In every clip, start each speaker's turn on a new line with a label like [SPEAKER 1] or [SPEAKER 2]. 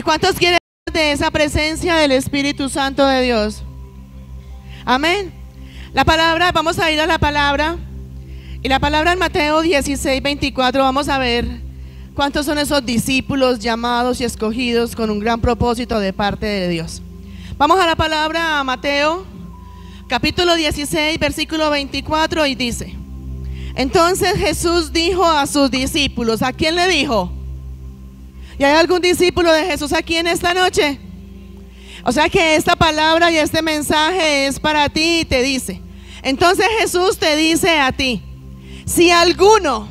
[SPEAKER 1] cuántos quieren de esa presencia del Espíritu Santo de Dios? Amén. La palabra, vamos a ir a la palabra. Y la palabra en Mateo 16, 24, vamos a ver cuántos son esos discípulos llamados y escogidos con un gran propósito de parte de Dios. Vamos a la palabra, a Mateo, capítulo 16, versículo 24, y dice: entonces Jesús dijo a sus discípulos. ¿A quién le dijo? ¿Y hay algún discípulo de Jesús aquí en esta noche? O sea que esta palabra y este mensaje es para ti y te dice. Entonces Jesús te dice a ti: si alguno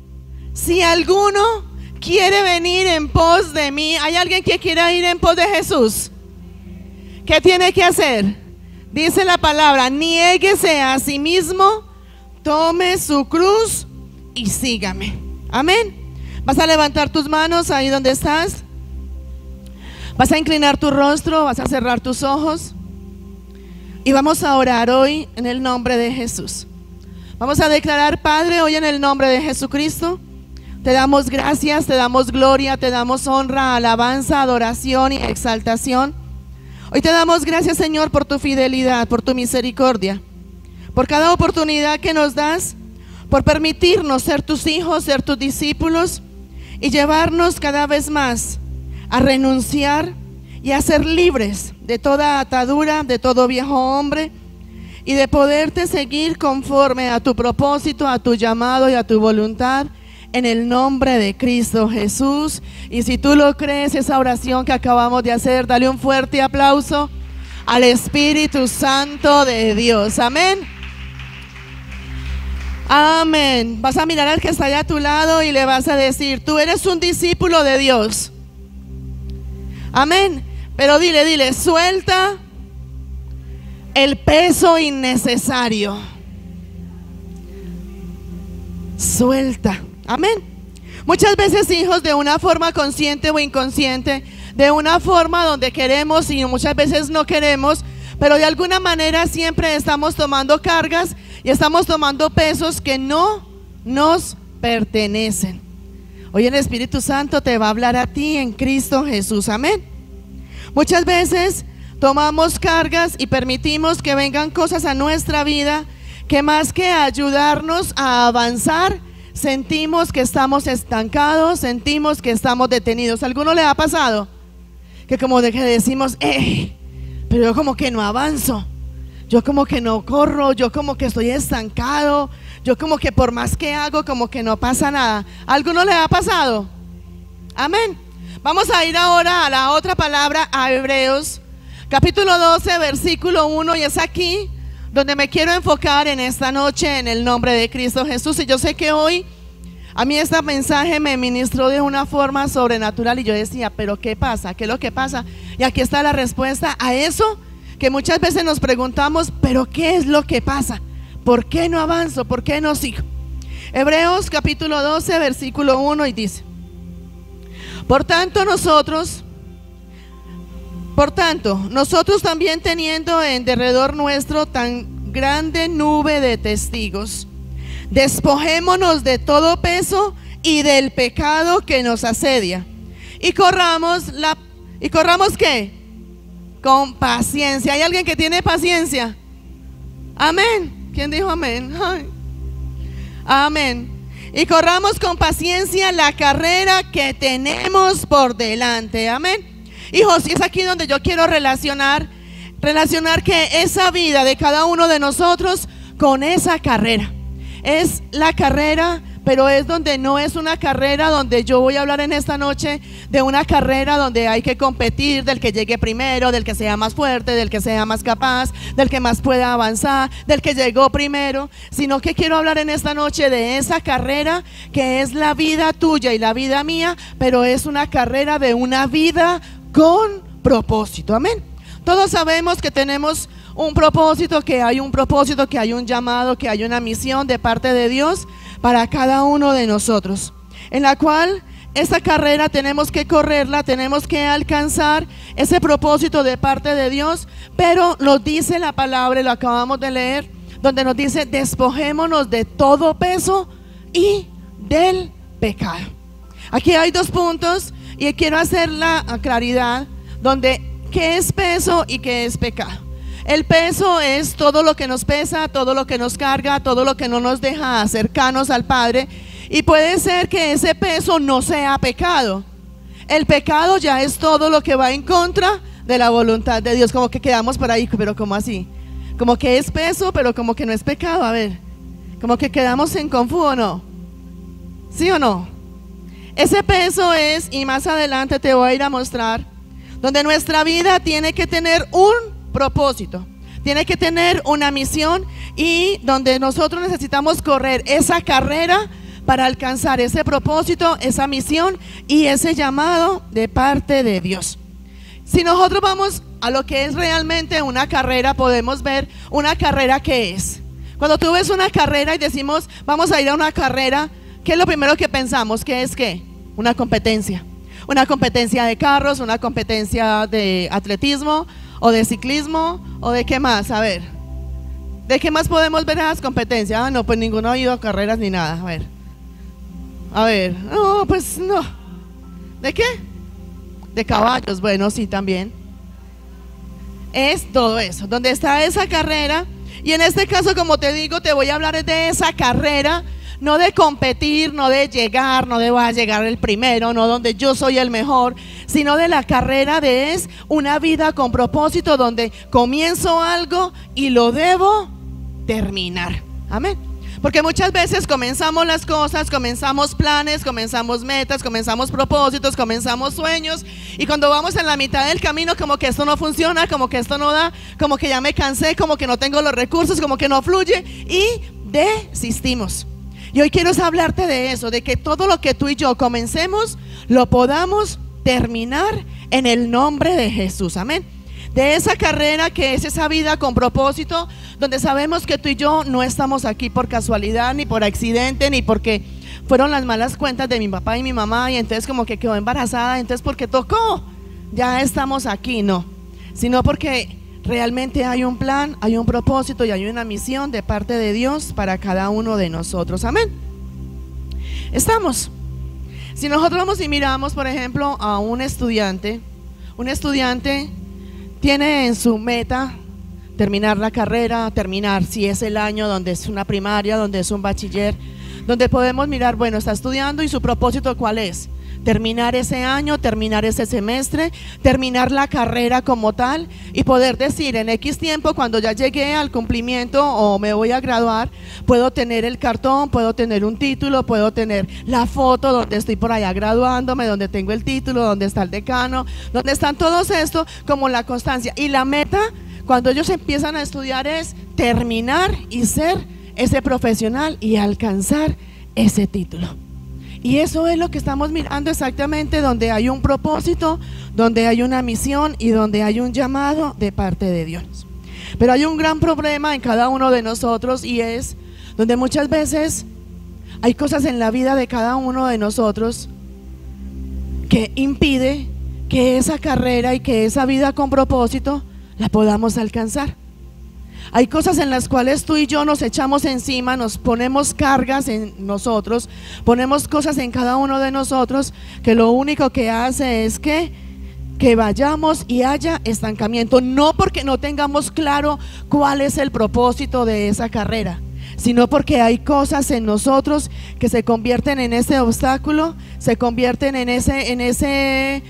[SPEAKER 1] quiere venir en pos de mí. ¿Hay alguien que quiera ir en pos de Jesús? ¿Qué tiene que hacer? Dice la palabra: niéguese a sí mismo, tome su cruz y sígame. Amén. Vas a levantar tus manos ahí donde estás. Vas a inclinar tu rostro, vas a cerrar tus ojos. Y vamos a orar hoy en el nombre de Jesús. Vamos a declarar: Padre, hoy en el nombre de Jesucristo, te damos gracias, te damos gloria, te damos honra, alabanza, adoración y exaltación. Hoy te damos gracias, Señor, por tu fidelidad, por tu misericordia, por cada oportunidad que nos das, por permitirnos ser tus hijos, ser tus discípulos y llevarnos cada vez más a renunciar y a ser libres de toda atadura, de todo viejo hombre, y de poderte seguir conforme a tu propósito, a tu llamado y a tu voluntad, en el nombre de Cristo Jesús. Y si tú lo crees, esa oración que acabamos de hacer, dale un fuerte aplauso al Espíritu Santo de Dios. Amén. Amén. Vas a mirar al que está allá a tu lado y le vas a decir: tú eres un discípulo de Dios. Amén. Pero dile: suelta el peso innecesario. Suelta. Amén. Muchas veces, hijos, de una forma consciente o inconsciente, de una forma donde queremos y muchas veces no queremos, pero de alguna manera siempre estamos tomando cargas y estamos tomando pesos que no nos pertenecen. Hoy el Espíritu Santo te va a hablar a ti en Cristo Jesús. Amén. Muchas veces tomamos cargas y permitimos que vengan cosas a nuestra vida que, más que ayudarnos a avanzar, sentimos que estamos estancados, sentimos que estamos detenidos. ¿A alguno le ha pasado? Que como de que decimos: pero yo como que no avanzo, yo como que no corro, yo como que estoy estancado, yo como que por más que hago como que no pasa nada. ¿A alguno le ha pasado? Amén. Vamos a ir ahora a la otra palabra, a Hebreos capítulo 12, versículo 1, y es aquí donde me quiero enfocar en esta noche en el nombre de Cristo Jesús. Y yo sé que hoy a mí este mensaje me ministró de una forma sobrenatural y yo decía: pero ¿qué pasa? ¿Qué es lo que pasa? Y aquí está la respuesta a eso que muchas veces nos preguntamos: pero ¿qué es lo que pasa? ¿Por qué no avanzo? ¿Por qué no sigo? Hebreos capítulo 12, versículo 1, y dice: por tanto nosotros también, teniendo en derredor nuestro tan grande nube de testigos, despojémonos de todo peso y del pecado que nos asedia, y corramos ¿qué? Con paciencia. ¿Hay alguien que tiene paciencia? Amén. ¿Quién dijo amén? Ay. Amén. Y corramos con paciencia la carrera que tenemos por delante. Amén. Hijos, y es aquí donde yo quiero relacionar que esa vida de cada uno de nosotros con esa carrera. Es la carrera, pero es donde no es una carrera donde yo voy a hablar en esta noche de una carrera donde hay que competir del que llegue primero, del que sea más fuerte, del que sea más capaz, del que más pueda avanzar, del que llegó primero, sino que quiero hablar en esta noche de esa carrera que es la vida tuya y la vida mía, pero es una carrera de una vida con propósito. Amén. Todos sabemos que tenemos un propósito, que hay un llamado, que hay una misión de parte de Dios para cada uno de nosotros, en la cual esta carrera tenemos que correrla, tenemos que alcanzar ese propósito de parte de Dios. Pero nos dice la palabra, lo acabamos de leer, donde nos dice: despojémonos de todo peso y del pecado. Aquí hay dos puntos Y quiero hacer la claridad donde qué es peso y qué es pecado. El peso es todo lo que nos pesa, todo lo que nos carga, todo lo que no nos deja acercarnos al Padre. Y puede ser que ese peso no sea pecado. El pecado ya es todo lo que va en contra de la voluntad de Dios. Como que quedamos por ahí, pero ¿cómo así? Como que es peso, pero como que no es pecado. A ver, como que quedamos en confuso, ¿no? ¿Sí o no? Ese peso es, y más adelante te voy a ir a mostrar, donde nuestra vida tiene que tener un propósito, tiene que tener una misión, y donde nosotros necesitamos correr esa carrera para alcanzar ese propósito, esa misión y ese llamado de parte de Dios. Si nosotros vamos a lo que es realmente una carrera, podemos ver una carrera que es. Cuando tú ves una carrera y decimos vamos a ir a una carrera, ¿qué es lo primero que pensamos? ¿Qué es qué? Una competencia. Una competencia de carros, una competencia de atletismo o de ciclismo o de qué más. A ver, ¿de qué más podemos ver esas competencias? Ah, no, pues ninguno ha ido a carreras ni nada. A ver, no, pues no. ¿De qué? De caballos, bueno, sí, también. Es todo eso, donde está esa carrera. Y en este caso, como te digo, te voy a hablar de esa carrera, no de competir, no de llegar, no de voy a llegar el primero, no donde yo soy el mejor, sino de la carrera de es una vida con propósito, donde comienzo algo y lo debo terminar. Amén. Porque muchas veces comenzamos las cosas, comenzamos planes, comenzamos metas, comenzamos propósitos, comenzamos sueños, y cuando vamos en la mitad del camino, como que esto no funciona, como que esto no da, como que ya me cansé, como que no tengo los recursos, como que no fluye, y desistimos. Y hoy quiero hablarte de eso, de que todo lo que tú y yo comencemos, lo podamos terminar en el nombre de Jesús. Amén. De esa carrera que es esa vida con propósito, donde sabemos que tú y yo no estamos aquí por casualidad, ni por accidente, ni porque fueron las malas cuentas de mi papá y mi mamá, y entonces como que quedó embarazada, entonces porque tocó, ya estamos aquí, no, sino porque realmente hay un plan, hay un propósito y hay una misión de parte de Dios para cada uno de nosotros. Amén. Estamos. Si nosotros vamos y miramos, por ejemplo, a un estudiante tiene en su meta terminar la carrera, terminar si es el año, donde es una primaria, donde es un bachiller, donde podemos mirar, bueno, está estudiando y su propósito ¿cuál es? Terminar ese año, terminar ese semestre, terminar la carrera como tal, y poder decir en X tiempo, cuando ya llegué al cumplimiento o me voy a graduar, puedo tener el cartón, puedo tener un título, puedo tener la foto donde estoy por allá graduándome, donde tengo el título, donde está el decano, donde están todos estos, como la constancia. Y la meta, cuando ellos empiezan a estudiar, es terminar y ser ese profesional y alcanzar ese título. Y eso es lo que estamos mirando exactamente, donde hay un propósito, donde hay una misión y donde hay un llamado de parte de Dios. Pero hay un gran problema en cada uno de nosotros, y es donde muchas veces hay cosas en la vida de cada uno de nosotros que impide que esa carrera y que esa vida con propósito la podamos alcanzar. Hay cosas en las cuales tú y yo nos echamos encima, nos ponemos cargas en nosotros, ponemos cosas en cada uno de nosotros, que lo único que hace es que vayamos y haya estancamiento, no porque no tengamos claro cuál es el propósito de esa carrera, sino porque hay cosas en nosotros que se convierten en ese obstáculo, se convierten en ese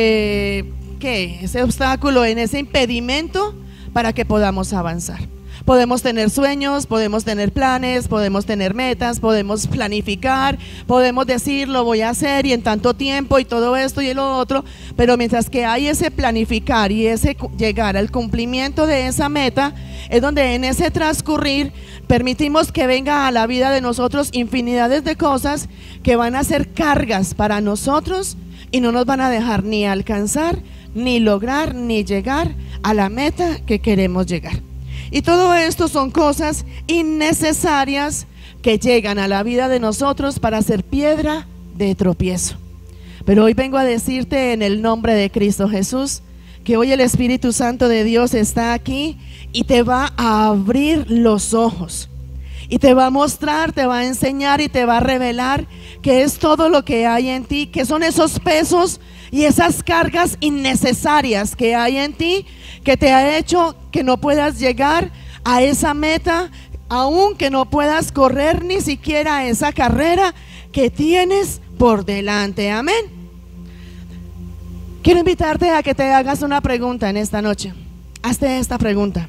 [SPEAKER 1] obstáculo, en ese impedimento para que podamos avanzar. Podemos tener sueños, podemos tener planes, podemos tener metas, podemos planificar, podemos decir lo voy a hacer y en tanto tiempo y todo esto y lo otro, pero mientras que hay ese planificar y ese llegar al cumplimiento de esa meta, es donde en ese transcurrir permitimos que venga a la vida de nosotros infinidades de cosas que van a ser cargas para nosotros y no nos van a dejar ni alcanzar, ni lograr, ni llegar a la meta que queremos llegar. Y todo esto son cosas innecesarias que llegan a la vida de nosotros para ser piedra de tropiezo. Pero hoy vengo a decirte en el nombre de Cristo Jesús que hoy el Espíritu Santo de Dios está aquí y te va a abrir los ojos y te va a mostrar, te va a enseñar y te va a revelar qué es todo lo que hay en ti, que son esos pesos y esas cargas innecesarias que hay en ti, que te ha hecho que no puedas llegar a esa meta, aún que no puedas correr ni siquiera esa carrera que tienes por delante. Amén. Quiero invitarte a que te hagas una pregunta en esta noche. Hazte esta pregunta: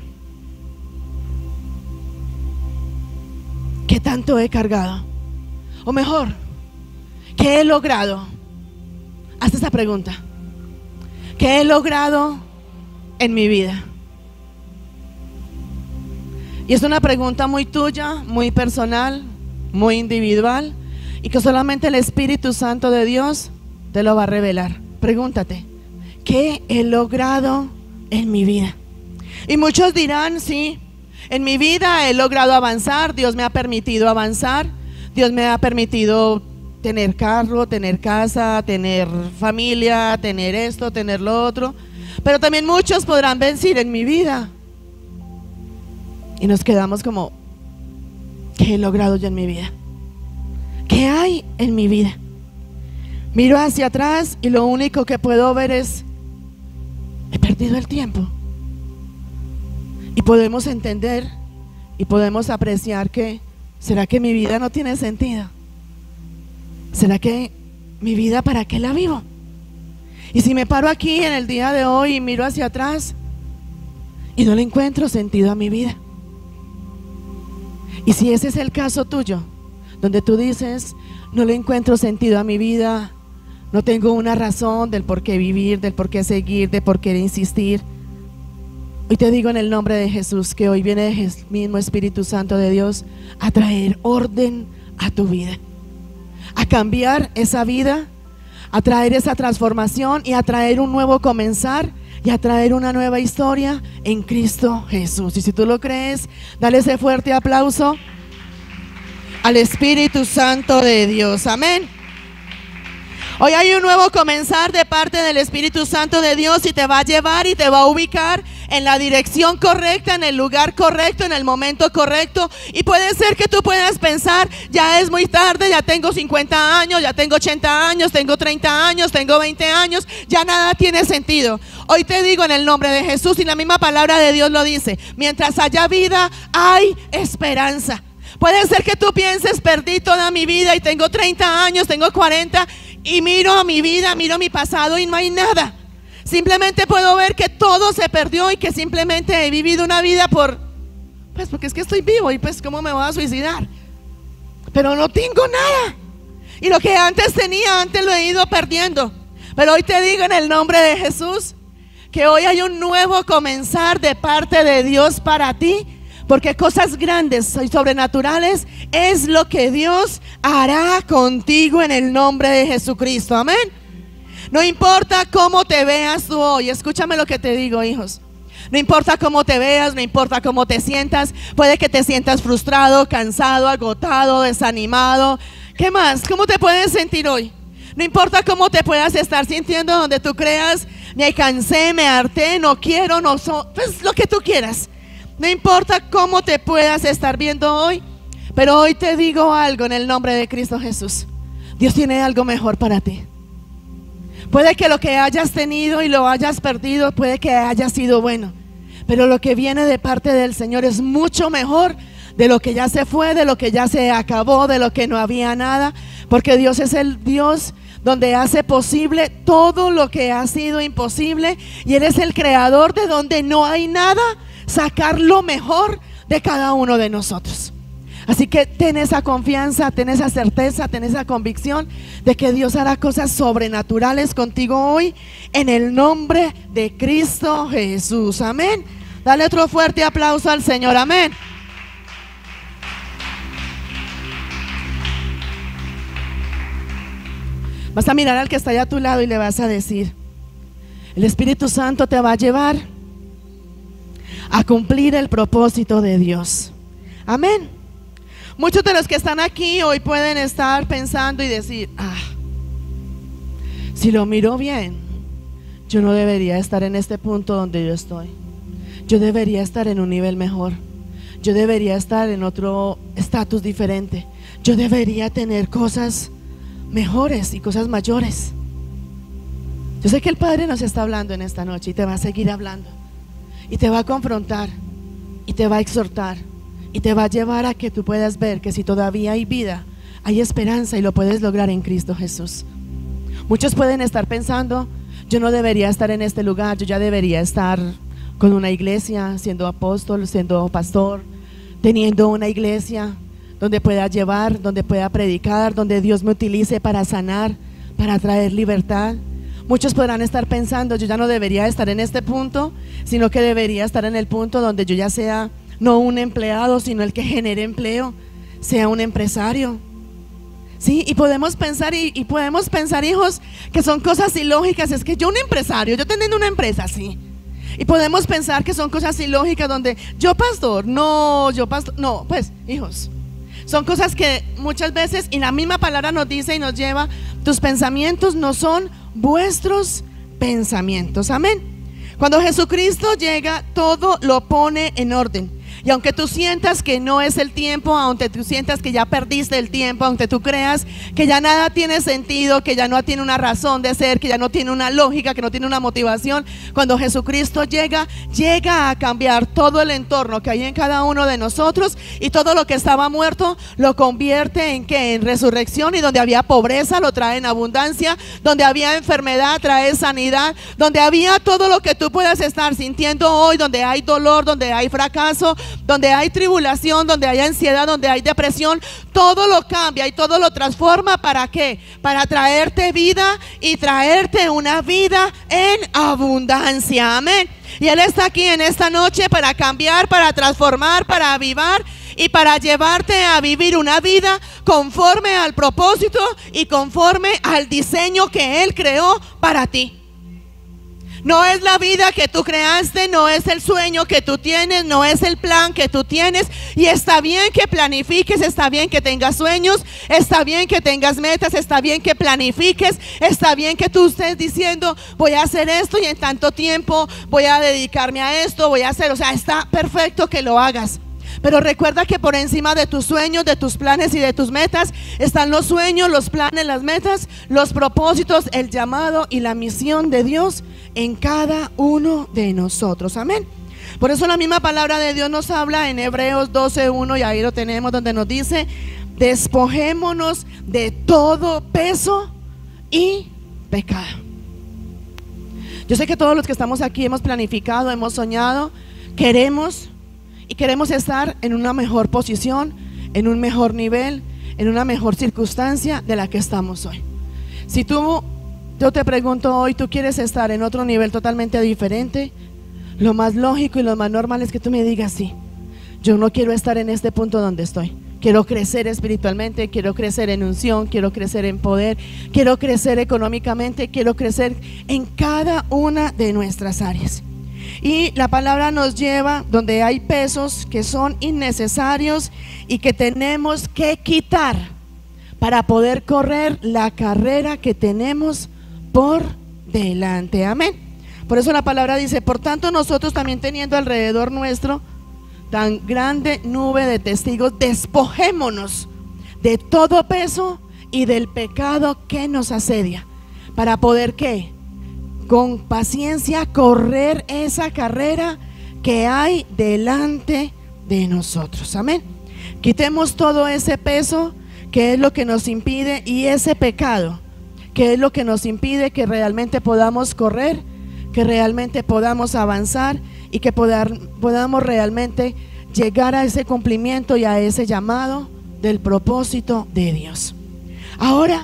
[SPEAKER 1] ¿qué tanto he cargado? O mejor, ¿qué he logrado? Hazte esta pregunta: ¿qué he logrado en mi vida? Y es una pregunta muy tuya, muy personal, muy individual, y que solamente el Espíritu Santo de Dios te lo va a revelar. Pregúntate: ¿qué he logrado en mi vida? Y muchos dirán: sí, en mi vida he logrado avanzar, Dios me ha permitido avanzar, Dios me ha permitido tener carro, tener casa, tener familia, tener esto, tener lo otro. Pero también muchos podrán decir: en mi vida. Y nos quedamos como: ¿qué he logrado yo en mi vida? ¿Qué hay en mi vida? Miro hacia atrás y lo único que puedo ver es: he perdido el tiempo. Y podemos entender y podemos apreciar que ¿será que mi vida no tiene sentido? ¿Será que mi vida para qué la vivo? Y si me paro aquí en el día de hoy y miro hacia atrás y no le encuentro sentido a mi vida. Y si ese es el caso tuyo, donde tú dices: no le encuentro sentido a mi vida, no tengo una razón del por qué vivir, del por qué seguir, del por qué insistir. Hoy te digo en el nombre de Jesús que hoy viene el mismo Espíritu Santo de Dios a traer orden a tu vida, a cambiar esa vida, a traer esa transformación y a traer un nuevo comenzar y a traer una nueva historia en Cristo Jesús. Y si tú lo crees, dale ese fuerte aplauso al Espíritu Santo de Dios. Amén. Hoy hay un nuevo comenzar de parte del Espíritu Santo de Dios y te va a llevar y te va a ubicar en la dirección correcta, en el lugar correcto, en el momento correcto. Y puede ser que tú puedas pensar: ya es muy tarde, ya tengo 50 años, ya tengo 80 años, tengo 30 años, tengo 20 años, ya nada tiene sentido. Hoy te digo en el nombre de Jesús, y la misma palabra de Dios lo dice: mientras haya vida, hay esperanza. Puede ser que tú pienses: perdí toda mi vida y tengo 30 años, tengo 40 y miro a mi vida, miro mi pasado y no hay nada. Simplemente puedo ver que todo se perdió y que simplemente he vivido una vida porque es que estoy vivo y pues ¿cómo me voy a suicidar? Pero no tengo nada. Y lo que antes tenía, antes lo he ido perdiendo. Pero hoy te digo en el nombre de Jesús que hoy hay un nuevo comenzar de parte de Dios para ti. Porque cosas grandes y sobrenaturales es lo que Dios hará contigo en el nombre de Jesucristo. Amén. No importa cómo te veas tú hoy. Escúchame lo que te digo, hijos. No importa cómo te veas, no importa cómo te sientas. Puede que te sientas frustrado, cansado, agotado, desanimado. ¿Qué más? ¿Cómo te puedes sentir hoy? No importa cómo te puedas estar sintiendo, donde tú creas: me cansé, me harté, no quiero, pues lo que tú quieras. No importa cómo te puedas estar viendo hoy, pero hoy te digo algo en el nombre de Cristo Jesús: Dios tiene algo mejor para ti. Puede que lo que hayas tenido y lo hayas perdido, puede que haya sido bueno, pero lo que viene de parte del Señor es mucho mejor de lo que ya se fue, de lo que ya se acabó, de lo que no había nada. Porque Dios es el Dios donde hace posible todo lo que ha sido imposible, y Él es el creador de donde no hay nada, sacar lo mejor de cada uno de nosotros. Así que ten esa confianza, ten esa certeza, ten esa convicción de que Dios hará cosas sobrenaturales contigo hoy en el nombre de Cristo Jesús. Amén. Dale otro fuerte aplauso al Señor. Amén. Vas a mirar al que está allá a tu lado y le vas a decir: el Espíritu Santo te va a llevar a cumplir el propósito de Dios. Amén. Muchos de los que están aquí hoy pueden estar pensando y decir: si lo miro bien, yo no debería estar en este punto donde yo estoy. Yo debería estar en un nivel mejor. Yo debería estar en otro estatus diferente. Yo debería tener cosas mejores y cosas mayores. Yo sé que el Padre nos está hablando en esta noche y te va a seguir hablando y te va a confrontar y te va a exhortar y te va a llevar a que tú puedas ver que si todavía hay vida, hay esperanza y lo puedes lograr en Cristo Jesús. Muchos pueden estar pensando: yo no debería estar en este lugar, yo ya debería estar con una iglesia, siendo apóstol, siendo pastor, teniendo una iglesia donde pueda llevar, donde pueda predicar, donde Dios me utilice para sanar, para traer libertad. Muchos podrán estar pensando: yo ya no debería estar en este punto, sino que debería estar en el punto donde yo ya sea no un empleado, sino el que genere empleo, sea un empresario. Sí, y podemos pensar, y podemos pensar, hijos, que son cosas ilógicas. Es que yo un empresario, yo teniendo una empresa, sí. Y podemos pensar que son cosas ilógicas donde yo pastor, no, pues hijos, son cosas que muchas veces, y la misma palabra nos dice y nos lleva: tus pensamientos no son vuestros pensamientos. Amén. Cuando Jesucristo llega, todo lo pone en orden. Y aunque tú sientas que no es el tiempo, aunque tú sientas que ya perdiste el tiempo, aunque tú creas que ya nada tiene sentido, que ya no tiene una razón de ser, que ya no tiene una lógica, que no tiene una motivación, cuando Jesucristo llega a cambiar todo el entorno que hay en cada uno de nosotros, y todo lo que estaba muerto lo convierte en ¿qué? En resurrección. Y donde había pobreza lo trae en abundancia, donde había enfermedad trae sanidad, donde había todo lo que tú puedas estar sintiendo hoy, donde hay dolor, donde hay fracaso, donde hay tribulación, donde hay ansiedad, donde hay depresión, todo lo cambia y todo lo transforma. ¿Para qué? Para traerte vida y traerte una vida en abundancia. Amén. Y Él está aquí en esta noche para cambiar, para transformar, para avivar y para llevarte a vivir una vida conforme al propósito y conforme al diseño que Él creó para ti. No es la vida que tú creaste, no es el sueño que tú tienes, no es el plan que tú tienes. Y está bien que planifiques, está bien que tengas sueños, está bien que tengas metas, está bien que planifiques, está bien que tú estés diciendo: voy a hacer esto y en tanto tiempo voy a dedicarme a esto, voy a hacer, o sea, está perfecto que lo hagas. Pero recuerda que por encima de tus sueños, de tus planes y de tus metas están los sueños, los planes, las metas, los propósitos, el llamado y la misión de Dios en cada uno de nosotros. Amén. Por eso la misma palabra de Dios nos habla en Hebreos 12:1, y ahí lo tenemos, donde nos dice: despojémonos de todo peso y pecado. Yo sé que todos los que estamos aquí hemos planificado, hemos soñado, queremos estar en una mejor posición, en un mejor nivel, en una mejor circunstancia de la que estamos hoy. Si yo te pregunto hoy, ¿tú quieres estar en otro nivel totalmente diferente? Lo más lógico y lo más normal es que tú me digas: sí, yo no quiero estar en este punto donde estoy. Quiero crecer espiritualmente, quiero crecer en unción, quiero crecer en poder, quiero crecer económicamente, quiero crecer en cada una de nuestras áreas. Y la palabra nos lleva donde hay pesos que son innecesarios y que tenemos que quitar para poder correr la carrera que tenemos por delante. Amén. Por eso la palabra dice: por tanto, nosotros también, teniendo alrededor nuestro tan grande nube de testigos, despojémonos de todo peso y del pecado que nos asedia, para poder ¿qué? Con paciencia correr esa carrera que hay delante de nosotros. Amén. Quitemos todo ese peso que es lo que nos impide, y ese pecado que es lo que nos impide que realmente podamos correr, que realmente podamos avanzar y que podamos realmente llegar a ese cumplimiento y a ese llamado del propósito de Dios. Ahora,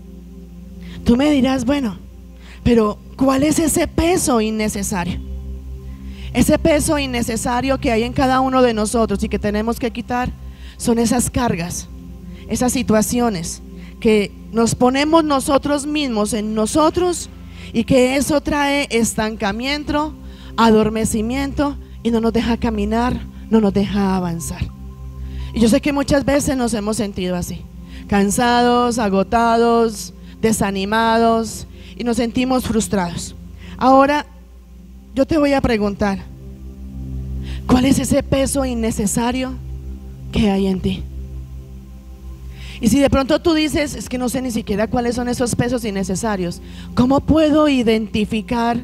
[SPEAKER 1] tú me dirás: bueno, pero ¿cuál es ese peso innecesario? Ese peso innecesario que hay en cada uno de nosotros y que tenemos que quitar son esas cargas, esas situaciones que nos ponemos nosotros mismos en nosotros, y que eso trae estancamiento, adormecimiento, y no nos deja caminar, no nos deja avanzar. Y yo sé que muchas veces nos hemos sentido así, cansados, agotados, desanimados, y nos sentimos frustrados. Ahora yo te voy a preguntar: ¿cuál es ese peso innecesario que hay en ti? Y si de pronto tú dices, es que no sé ni siquiera cuáles son esos pesos innecesarios, ¿cómo puedo identificar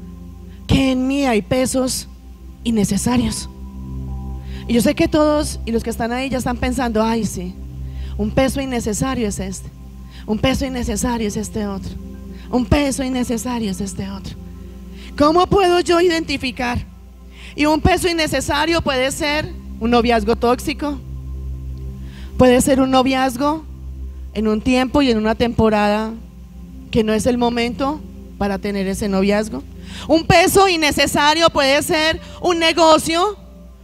[SPEAKER 1] que en mí hay pesos innecesarios? Y yo sé que todos y los que están ahí ya están pensando, ay sí, un peso innecesario es este, un peso innecesario es este otro, un peso innecesario es este otro. ¿Cómo puedo yo identificar? Y un peso innecesario puede ser un noviazgo tóxico, puede ser un noviazgo en un tiempo y en una temporada que no es el momento para tener ese noviazgo. Un peso innecesario puede ser un negocio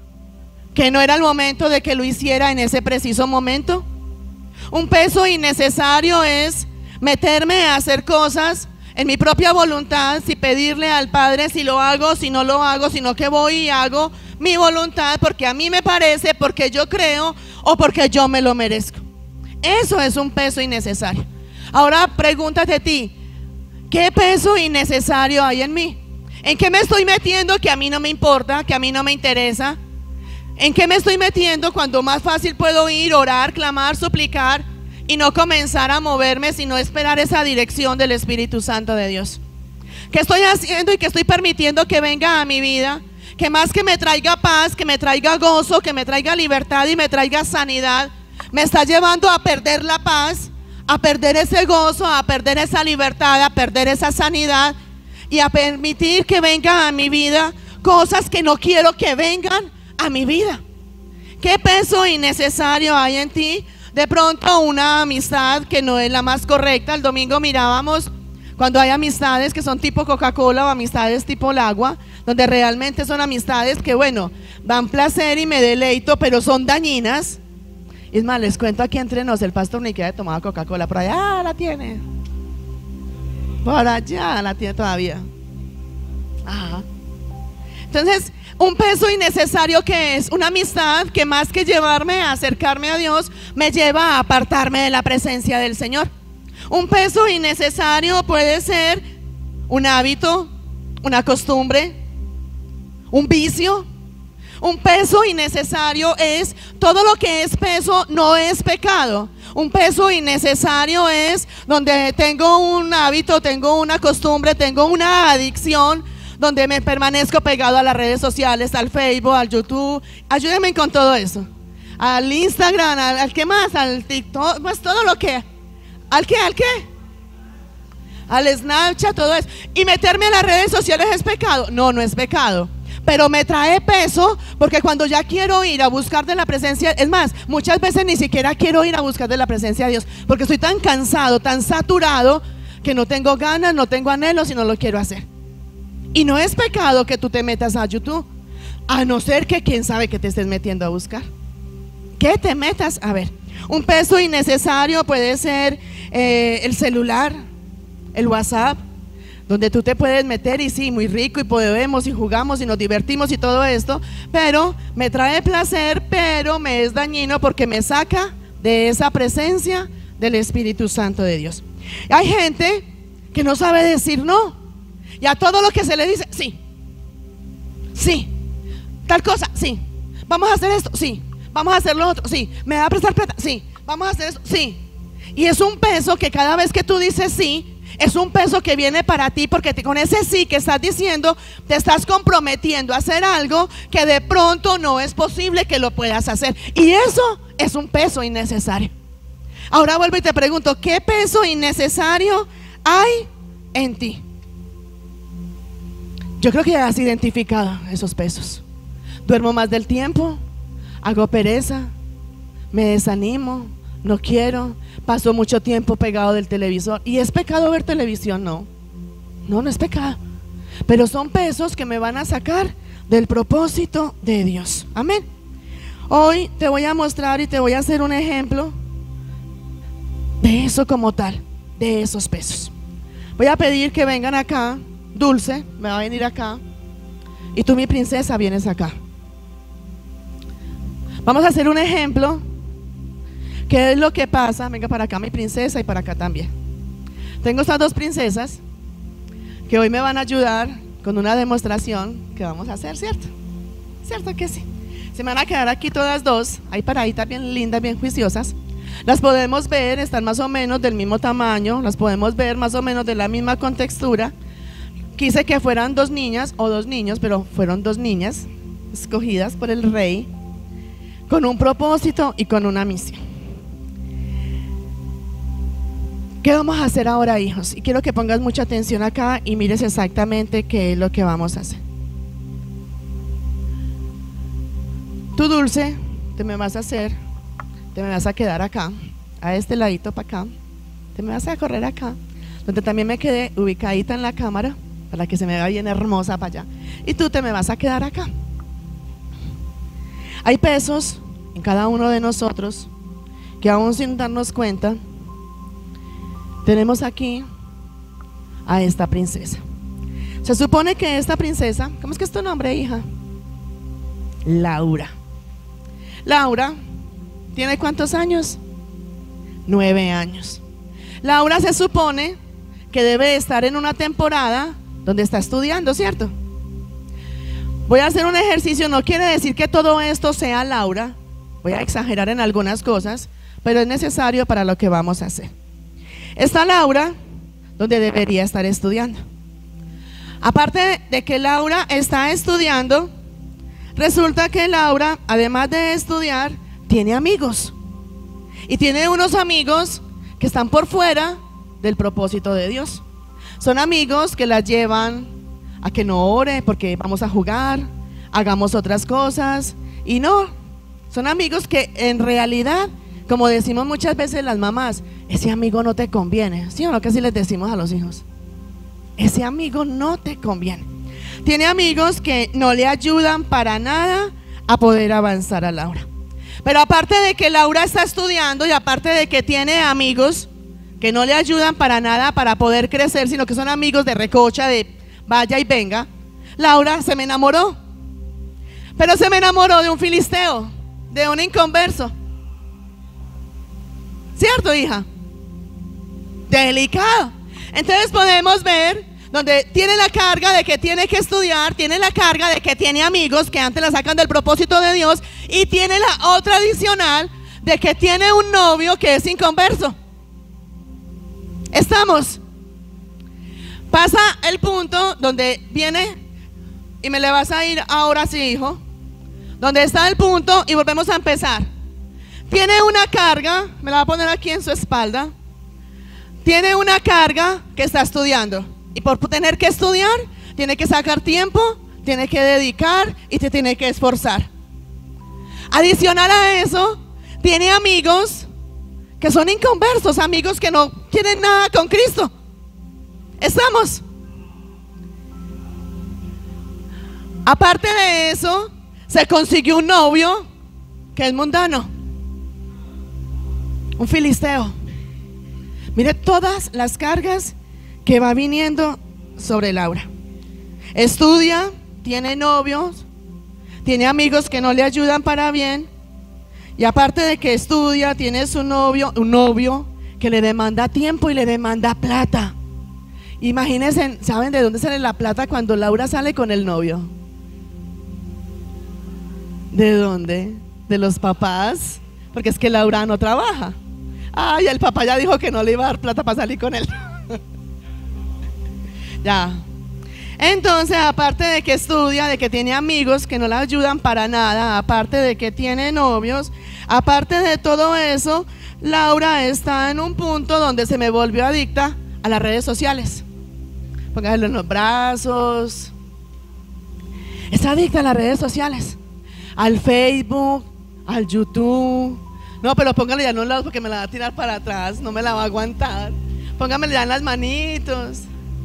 [SPEAKER 1] que no era el momento de que lo hiciera en ese preciso momento. Un peso innecesario es meterme a hacer cosas en mi propia voluntad, sin pedirle al Padre si lo hago, si no lo hago, sino que voy y hago mi voluntad porque a mí me parece, porque yo creo o porque yo me lo merezco. Eso es un peso innecesario. Ahora pregúntate a ti, ¿qué peso innecesario hay en mí? ¿En qué me estoy metiendo que a mí no me importa, que a mí no me interesa? ¿En qué me estoy metiendo cuando más fácil puedo ir, orar, clamar, suplicar y no comenzar a moverme, sino esperar esa dirección del Espíritu Santo de Dios? ¿Qué estoy haciendo y qué estoy permitiendo que venga a mi vida? Que más que me traiga paz, que me traiga gozo, que me traiga libertad y me traiga sanidad, me está llevando a perder la paz, a perder ese gozo, a perder esa libertad, a perder esa sanidad y a permitir que venga a mi vida cosas que no quiero que vengan a mi vida. ¿Qué peso innecesario hay en ti? De pronto una amistad que no es la más correcta. El domingo mirábamos cuando hay amistades que son tipo Coca-Cola o amistades tipo el agua, donde realmente son amistades que bueno, dan placer y me deleito, pero son dañinas. Es más, les cuento aquí entre nos, el pastor ni queda tomado Coca-Cola, por allá la tiene, por allá la tiene todavía. Ajá. Entonces, un peso innecesario que es una amistad que más que llevarme a acercarme a Dios, me lleva a apartarme de la presencia del Señor. Un peso innecesario puede ser un hábito, una costumbre, un vicio. Un peso innecesario es todo lo que es peso, no es pecado. Un peso innecesario es donde tengo un hábito, tengo una costumbre, tengo una adicción, donde me permanezco pegado a las redes sociales, al Facebook, al YouTube. Ayúdenme con todo eso. Al Instagram, al qué más, al TikTok, pues todo lo que. ¿Al qué? Al Snapchat, todo eso. ¿Y meterme a las redes sociales es pecado? No, no es pecado. Pero me trae peso porque cuando ya quiero ir a buscar de la presencia, es más, muchas veces ni siquiera quiero ir a buscar de la presencia de Dios porque estoy tan cansado, tan saturado que no tengo ganas, no tengo anhelos y no lo quiero hacer. Y no es pecado que tú te metas a YouTube, a no ser que quién sabe que te estés metiendo a buscar. ¿Qué te metas? A ver, un peso innecesario puede ser el celular, el WhatsApp, donde tú te puedes meter y sí, muy rico y podemos y jugamos y nos divertimos y todo esto, pero me trae placer, pero me es dañino porque me saca de esa presencia del Espíritu Santo de Dios. Hay gente que no sabe decir no, y a todo lo que se le dice, sí, sí, tal cosa, sí, vamos a hacer esto, sí, vamos a hacer lo otro, sí, me va a prestar plata, sí, vamos a hacer esto, sí. Y es un peso que cada vez que tú dices sí, es un peso que viene para ti porque con ese sí que estás diciendo te estás comprometiendo a hacer algo que de pronto no es posible que lo puedas hacer. Y eso es un peso innecesario. Ahora vuelvo y te pregunto, ¿qué peso innecesario hay en ti? Yo creo que ya has identificado esos pesos. Duermo más del tiempo, hago pereza, me desanimo, no quiero, paso mucho tiempo pegado del televisor. ¿Y es pecado ver televisión? No, no es pecado, pero son pesos que me van a sacar del propósito de Dios. Amén. Hoy te voy a mostrar y te voy a hacer un ejemplo de eso como tal, de esos pesos. Voy a pedir que vengan acá. Dulce me va a venir acá y tú, mi princesa, vienes acá. Vamos a hacer un ejemplo. ¿Qué es lo que pasa? Venga para acá mi princesa y para acá también. Tengo estas dos princesas que hoy me van a ayudar con una demostración que vamos a hacer, ¿cierto? ¿Cierto que sí? Se me van a quedar aquí todas dos, ahí paraditas bien lindas, bien juiciosas. Las podemos ver, están más o menos del mismo tamaño, las podemos ver más o menos de la misma contextura. Quise que fueran 2 niñas o 2 niños, pero fueron 2 niñas escogidas por el rey con un propósito y con una misión. ¿Qué vamos a hacer ahora, hijos? Y quiero que pongas mucha atención acá y mires exactamente qué es lo que vamos a hacer. Tú, Dulce, te me vas a quedar acá, a este ladito para acá, te me vas a correr acá, donde también me quedé ubicadita en la cámara, para que se me vea bien hermosa para allá. Y tú te me vas a quedar acá. Hay pesos en cada uno de nosotros que aún sin darnos cuenta, tenemos aquí a esta princesa. Se supone que esta princesa, ¿cómo es que es tu nombre, hija? Laura. Laura, ¿tiene cuántos años? 9 años. Laura se supone que debe estar en una temporada donde está estudiando, ¿cierto? Voy a hacer un ejercicio, no quiere decir que todo esto sea Laura, voy a exagerar en algunas cosas, pero es necesario para lo que vamos a hacer. Está Laura donde debería estar estudiando. Aparte de que Laura está estudiando, resulta que Laura, además de estudiar, tiene amigos. Y tiene unos amigos que están por fuera del propósito de Dios. Son amigos que la llevan a que no ore porque vamos a jugar, hagamos otras cosas. Y no, son amigos que en realidad, como decimos muchas veces las mamás, ese amigo no te conviene. ¿Sí o no? Que así les decimos a los hijos. Ese amigo no te conviene. Tiene amigos que no le ayudan para nada a poder avanzar a Laura. Pero aparte de que Laura está estudiando y aparte de que tiene amigos que no le ayudan para nada para poder crecer, sino que son amigos de recocha, de vaya y venga, Laura se me enamoró. Pero se me enamoró de un filisteo, de un inconverso. ¿Cierto, hija? Delicado. Entonces podemos ver donde tiene la carga de que tiene que estudiar, tiene la carga de que tiene amigos que antes la sacan del propósito de Dios, y tiene la otra adicional de que tiene un novio que es inconverso. Estamos. Pasa el punto donde viene, y me le vas a ir ahora sí, hijo, donde está el punto y volvemos a empezar. Tiene una carga, me la va a poner aquí en su espalda. Tiene una carga que está estudiando. Y por tener que estudiar, tiene que sacar tiempo, tiene que dedicar y se tiene que esforzar. Adicional a eso, tiene amigos que son inconversos, amigos que no tienen nada con Cristo. Estamos. Aparte de eso, se consiguió un novio que es mundano, un filisteo. Mire todas las cargas que va viniendo sobre Laura. Estudia, tiene novios, tiene amigos que no le ayudan para bien, y aparte de que estudia, tiene su novio, un novio que le demanda tiempo y le demanda plata. Imagínense, ¿saben de dónde sale la plata cuando Laura sale con el novio? ¿De dónde? De los papás, porque es que Laura no trabaja. Ay, el papá ya dijo que no le iba a dar plata para salir con él. Ya. Entonces, aparte de que estudia, de que tiene amigos que no la ayudan para nada, aparte de que tiene novios, aparte de todo eso, Laura está en un punto donde se me volvió adicta a las redes sociales. Póngaselo en los brazos. Está adicta a las redes sociales, al Facebook, al YouTube. No, pero póngale ya en los lados porque me la va a tirar para atrás, no me la va a aguantar. Póngamele ya en las manitos.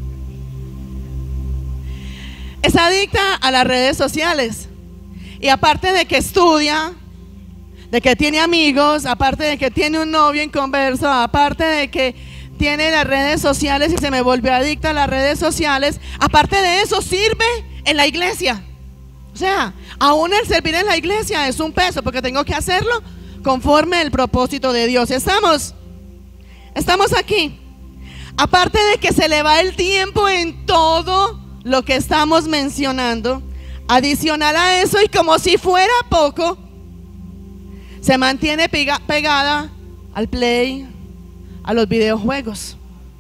[SPEAKER 1] Es adicta a las redes sociales. Y aparte de que estudia, de que tiene amigos, aparte de que tiene un novio inconverso, aparte de que tiene las redes sociales y se me volvió adicta a las redes sociales, aparte de eso sirve en la iglesia. O sea, aún el servir en la iglesia es un peso porque tengo que hacerlo conforme el propósito de Dios. Estamos aquí. Aparte de que se le va el tiempo en todo lo que estamos mencionando, adicional a eso, y como si fuera poco, se mantiene pegada al play, a los videojuegos.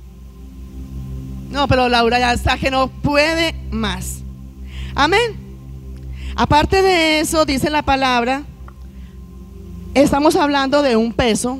[SPEAKER 1] No, pero Laura ya está que no puede más. Amén. Aparte de eso, dice la palabra, estamos hablando de un peso.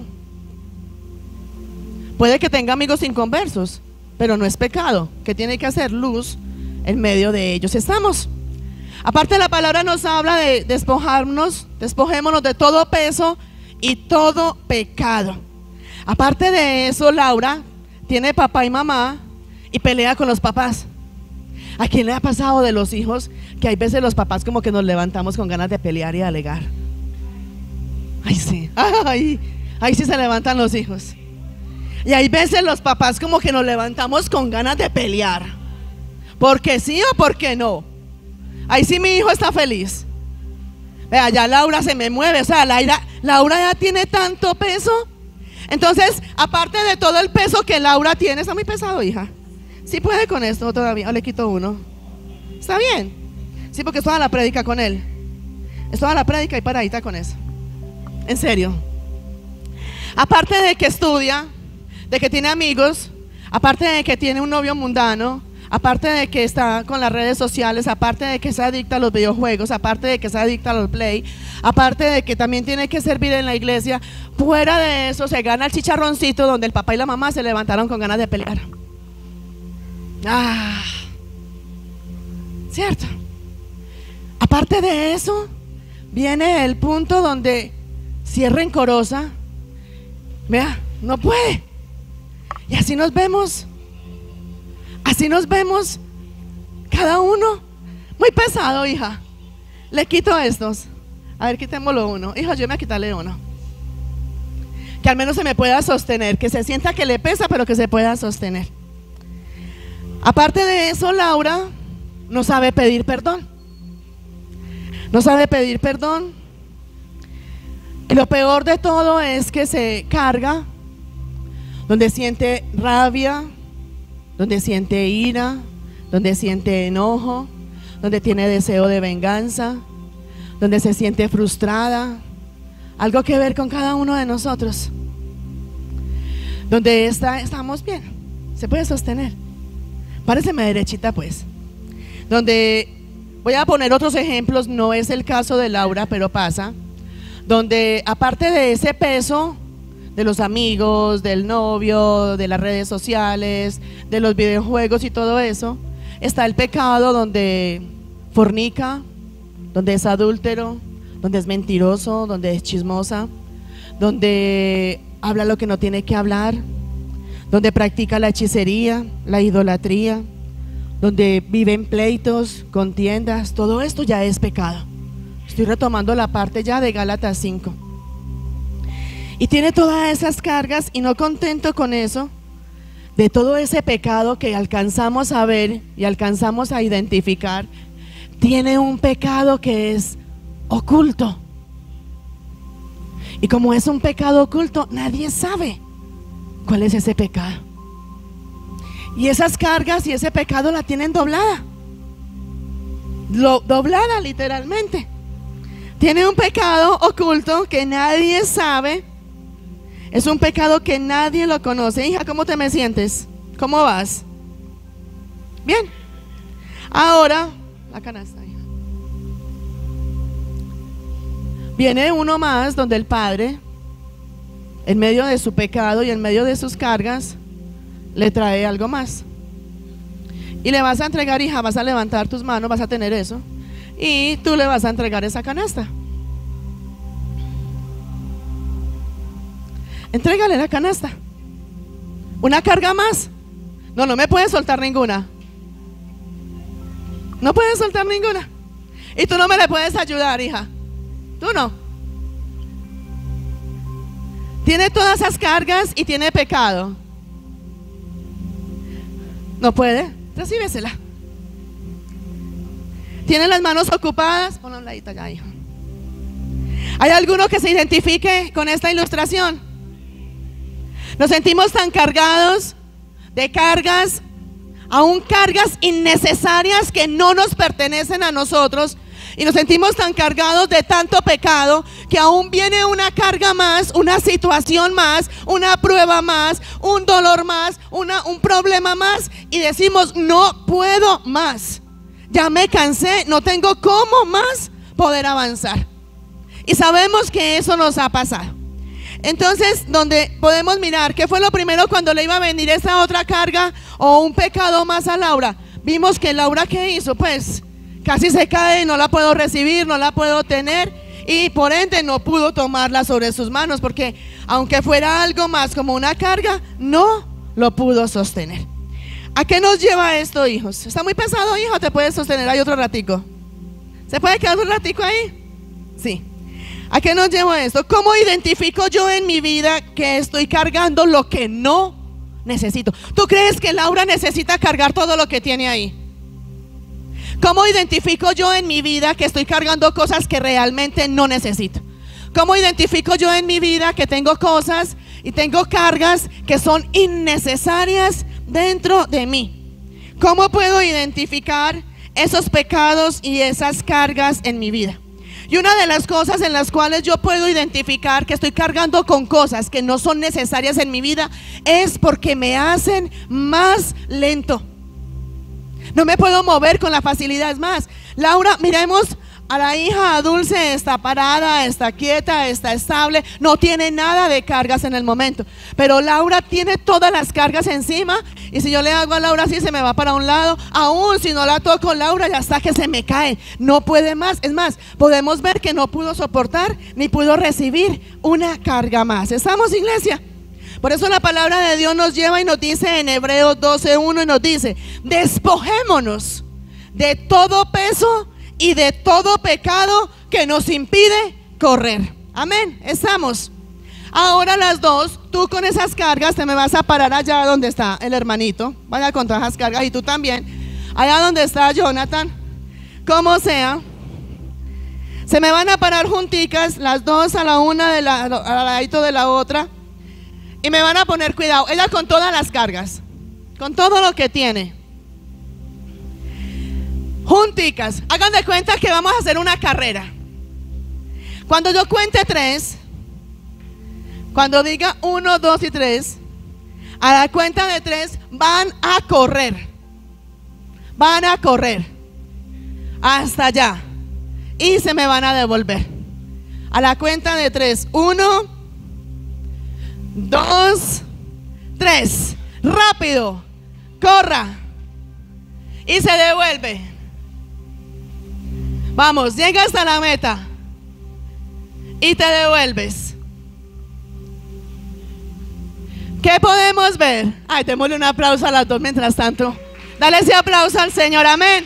[SPEAKER 1] Puede que tenga amigos inconversos, pero no es pecado. ¿Qué tiene que hacer? Luz en medio de ellos. Estamos. Aparte, la palabra nos habla de despojémonos de todo peso y todo pecado. Aparte de eso, Laura tiene papá y mamá y pelea con los papás. ¿A quién le ha pasado de los hijos que hay veces los papás como que nos levantamos con ganas de pelear y de alegar? Ay, sí. Ay, sí se levantan los hijos. Y hay veces los papás como que nos levantamos con ganas de pelear. ¿Porque sí o porque no? Ahí sí mi hijo está feliz. Vea, ya Laura se me mueve. O sea, Laura ya tiene tanto peso. Entonces, aparte de todo el peso que Laura tiene, está muy pesado, hija. ¿Sí puede con esto todavía? ¿O le quito uno? ¿Está bien? Sí, porque es toda la prédica con él. Es toda la prédica y paradita con eso. En serio. Aparte de que estudia, de que tiene amigos, aparte de que tiene un novio mundano, aparte de que está con las redes sociales, aparte de que se adicta a los videojuegos, aparte de que se adicta a los play, aparte de que también tiene que servir en la iglesia, fuera de eso se gana el chicharroncito donde el papá y la mamá se levantaron con ganas de pelear. Cierto. Aparte de eso, viene el punto donde si es rencorosa, vea, no puede. Y así nos vemos. Así nos vemos cada uno. Muy pesado, hija. Le quito estos. A ver, quitémoslo uno. Hija, yo me voy a quitarle uno. Que al menos se me pueda sostener. Que se sienta que le pesa, pero que se pueda sostener. Aparte de eso, Laura no sabe pedir perdón. No sabe pedir perdón. Y lo peor de todo es que se carga donde siente rabia, donde siente ira, donde siente enojo, donde tiene deseo de venganza, donde se siente frustrada. Algo que ver con cada uno de nosotros. Donde estamos bien, se puede sostener. Páreseme derechita pues. Donde, voy a poner otros ejemplos, no es el caso de Laura, pero pasa. Donde aparte de ese peso de los amigos, del novio, de las redes sociales, de los videojuegos y todo eso, está el pecado donde fornica, donde es adúltero, donde es mentiroso, donde es chismosa, donde habla lo que no tiene que hablar, donde practica la hechicería, la idolatría, donde vive en pleitos, contiendas. Todo esto ya es pecado. Estoy retomando la parte ya de Gálatas 5. Y tiene todas esas cargas, y no contento con eso, de todo ese pecado que alcanzamos a ver y alcanzamos a identificar, tiene un pecado que es oculto. Y como es un pecado oculto, nadie sabe cuál es ese pecado. Y esas cargas y ese pecado la tienen doblada. Doblada literalmente. Tiene un pecado oculto que nadie sabe. Es un pecado que nadie lo conoce. Hija, ¿cómo te me sientes? ¿Cómo vas? Bien. Ahora, la canasta, hija. Viene uno más donde el padre, en medio de su pecado y en medio de sus cargas, le trae algo más. Y le vas a entregar, hija, vas a levantar tus manos, vas a tener eso. Y tú le vas a entregar esa canasta. Entrégale la canasta. Una carga más. No me puedes soltar ninguna. No puedes soltar ninguna. Y tú no me le puedes ayudar, hija. Tú no. Tiene todas esas cargas y tiene pecado. No puede. Recíbesela. Tiene las manos ocupadas. Ponlo a un ladito allá, hija. ¿Hay alguno que se identifique con esta ilustración? Nos sentimos tan cargados de cargas, aún cargas innecesarias que no nos pertenecen a nosotros, y nos sentimos tan cargados de tanto pecado que aún viene una carga más, una situación más, una prueba más, un dolor más, un problema más, y decimos, no puedo más, ya me cansé, no tengo cómo más poder avanzar. Y sabemos que eso nos ha pasado. Entonces, donde podemos mirar qué fue lo primero cuando le iba a venir esa otra carga o un pecado más a Laura. Vimos que Laura, ¿qué hizo? Pues casi se cae, no la puedo recibir, no la puedo tener, y por ende no pudo tomarla sobre sus manos, porque aunque fuera algo más como una carga, no lo pudo sostener. ¿A qué nos lleva esto, hijos? ¿Está muy pesado, hijo? ¿Te puedes sostener ahí otro ratico? ¿Se puede quedar un ratico ahí? Sí. ¿A qué nos lleva esto? ¿Cómo identifico yo en mi vida que estoy cargando lo que no necesito? ¿Tú crees que Laura necesita cargar todo lo que tiene ahí? ¿Cómo identifico yo en mi vida que estoy cargando cosas que realmente no necesito? ¿Cómo identifico yo en mi vida que tengo cosas y tengo cargas que son innecesarias dentro de mí? ¿Cómo puedo identificar esos pecados y esas cargas en mi vida? Y una de las cosas en las cuales yo puedo identificar que estoy cargando con cosas que no son necesarias en mi vida es porque me hacen más lento. No me puedo mover con la facilidad. Es más, Laura, miremos a la hija Dulce, está parada, está quieta, está estable, no tiene nada de cargas en el momento. Pero Laura tiene todas las cargas encima, y si yo le hago a Laura así, se me va para un lado. Aún si no la toco, Laura ya está que se me cae, no puede más. Es más, podemos ver que no pudo soportar ni pudo recibir una carga más. ¿Estamos, iglesia? Por eso la palabra de Dios nos lleva y nos dice en Hebreos 12:1, y nos dice: despojémonos de todo peso y de todo pecado que nos impide correr. Amén, estamos. Ahora las dos, tú con esas cargas te me vas a parar allá donde está el hermanito. Vaya con todas las cargas, y tú también, allá donde está Jonathan. Como sea, se me van a parar junticas, las dos a la una al ladito de la otra, y me van a poner cuidado. Ella con todas las cargas, con todo lo que tiene, junticas. Hagan de cuenta que vamos a hacer una carrera. Cuando yo cuente 3, cuando diga 1, 2 y 3, a la cuenta de 3 van a correr. Van a correr hasta allá y se me van a devolver. A la cuenta de 3, 1, 2, 3. Rápido, corra y se devuelve. Vamos, llega hasta la meta y te devuelves. ¿Qué podemos ver? Ay, démosle un aplauso a las dos mientras tanto. Dale ese aplauso al Señor, amén.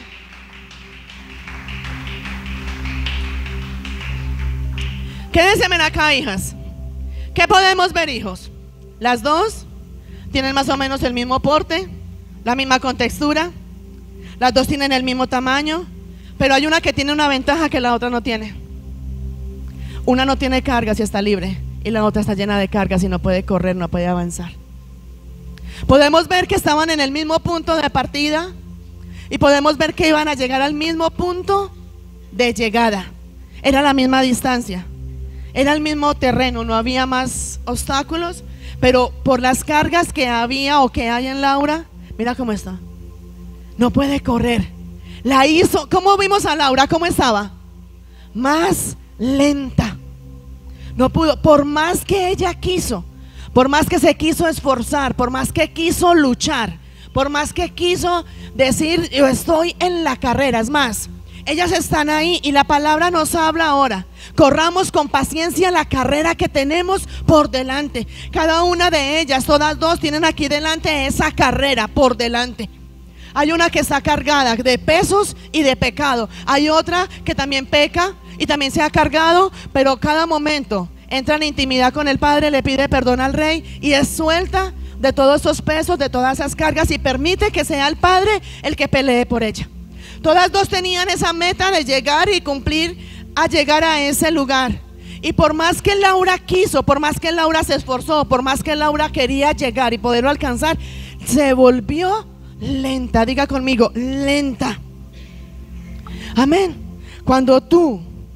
[SPEAKER 1] Quédense acá, hijas. ¿Qué podemos ver, hijos? Las dos tienen más o menos el mismo porte, la misma contextura. Las dos tienen el mismo tamaño, pero hay una que tiene una ventaja que la otra no tiene. Una no tiene cargas y está libre, y la otra está llena de cargas y no puede correr, no puede avanzar. Podemos ver que estaban en el mismo punto de partida, y podemos ver que iban a llegar al mismo punto de llegada. Era la misma distancia, era el mismo terreno, no había más obstáculos, pero por las cargas que había o que hay en Laura, mira cómo está. No puede correr. La hizo, ¿cómo vimos a Laura? ¿Cómo estaba? Más lenta. No pudo, por más que ella quiso, por más que se quiso esforzar, por más que quiso luchar, por más que quiso decir yo estoy en la carrera. Es más, ellas están ahí y la palabra nos habla ahora: corramos con paciencia la carrera que tenemos por delante. Cada una de ellas, todas dos, tienen aquí delante esa carrera por delante. Hay una que está cargada de pesos y de pecado. Hay otra que también peca y también se ha cargado, pero cada momento entra en intimidad con el Padre, le pide perdón al Rey y es suelta de todos esos pesos, de todas esas cargas, y permite que sea el Padre el que pelee por ella. Todas dos tenían esa meta de llegar y cumplir a llegar a ese lugar. Y por más que Laura quiso, por más que Laura se esforzó, por más que Laura quería llegar y poderlo alcanzar, se volvió lenta. Diga conmigo, lenta. Amén. Cuando tú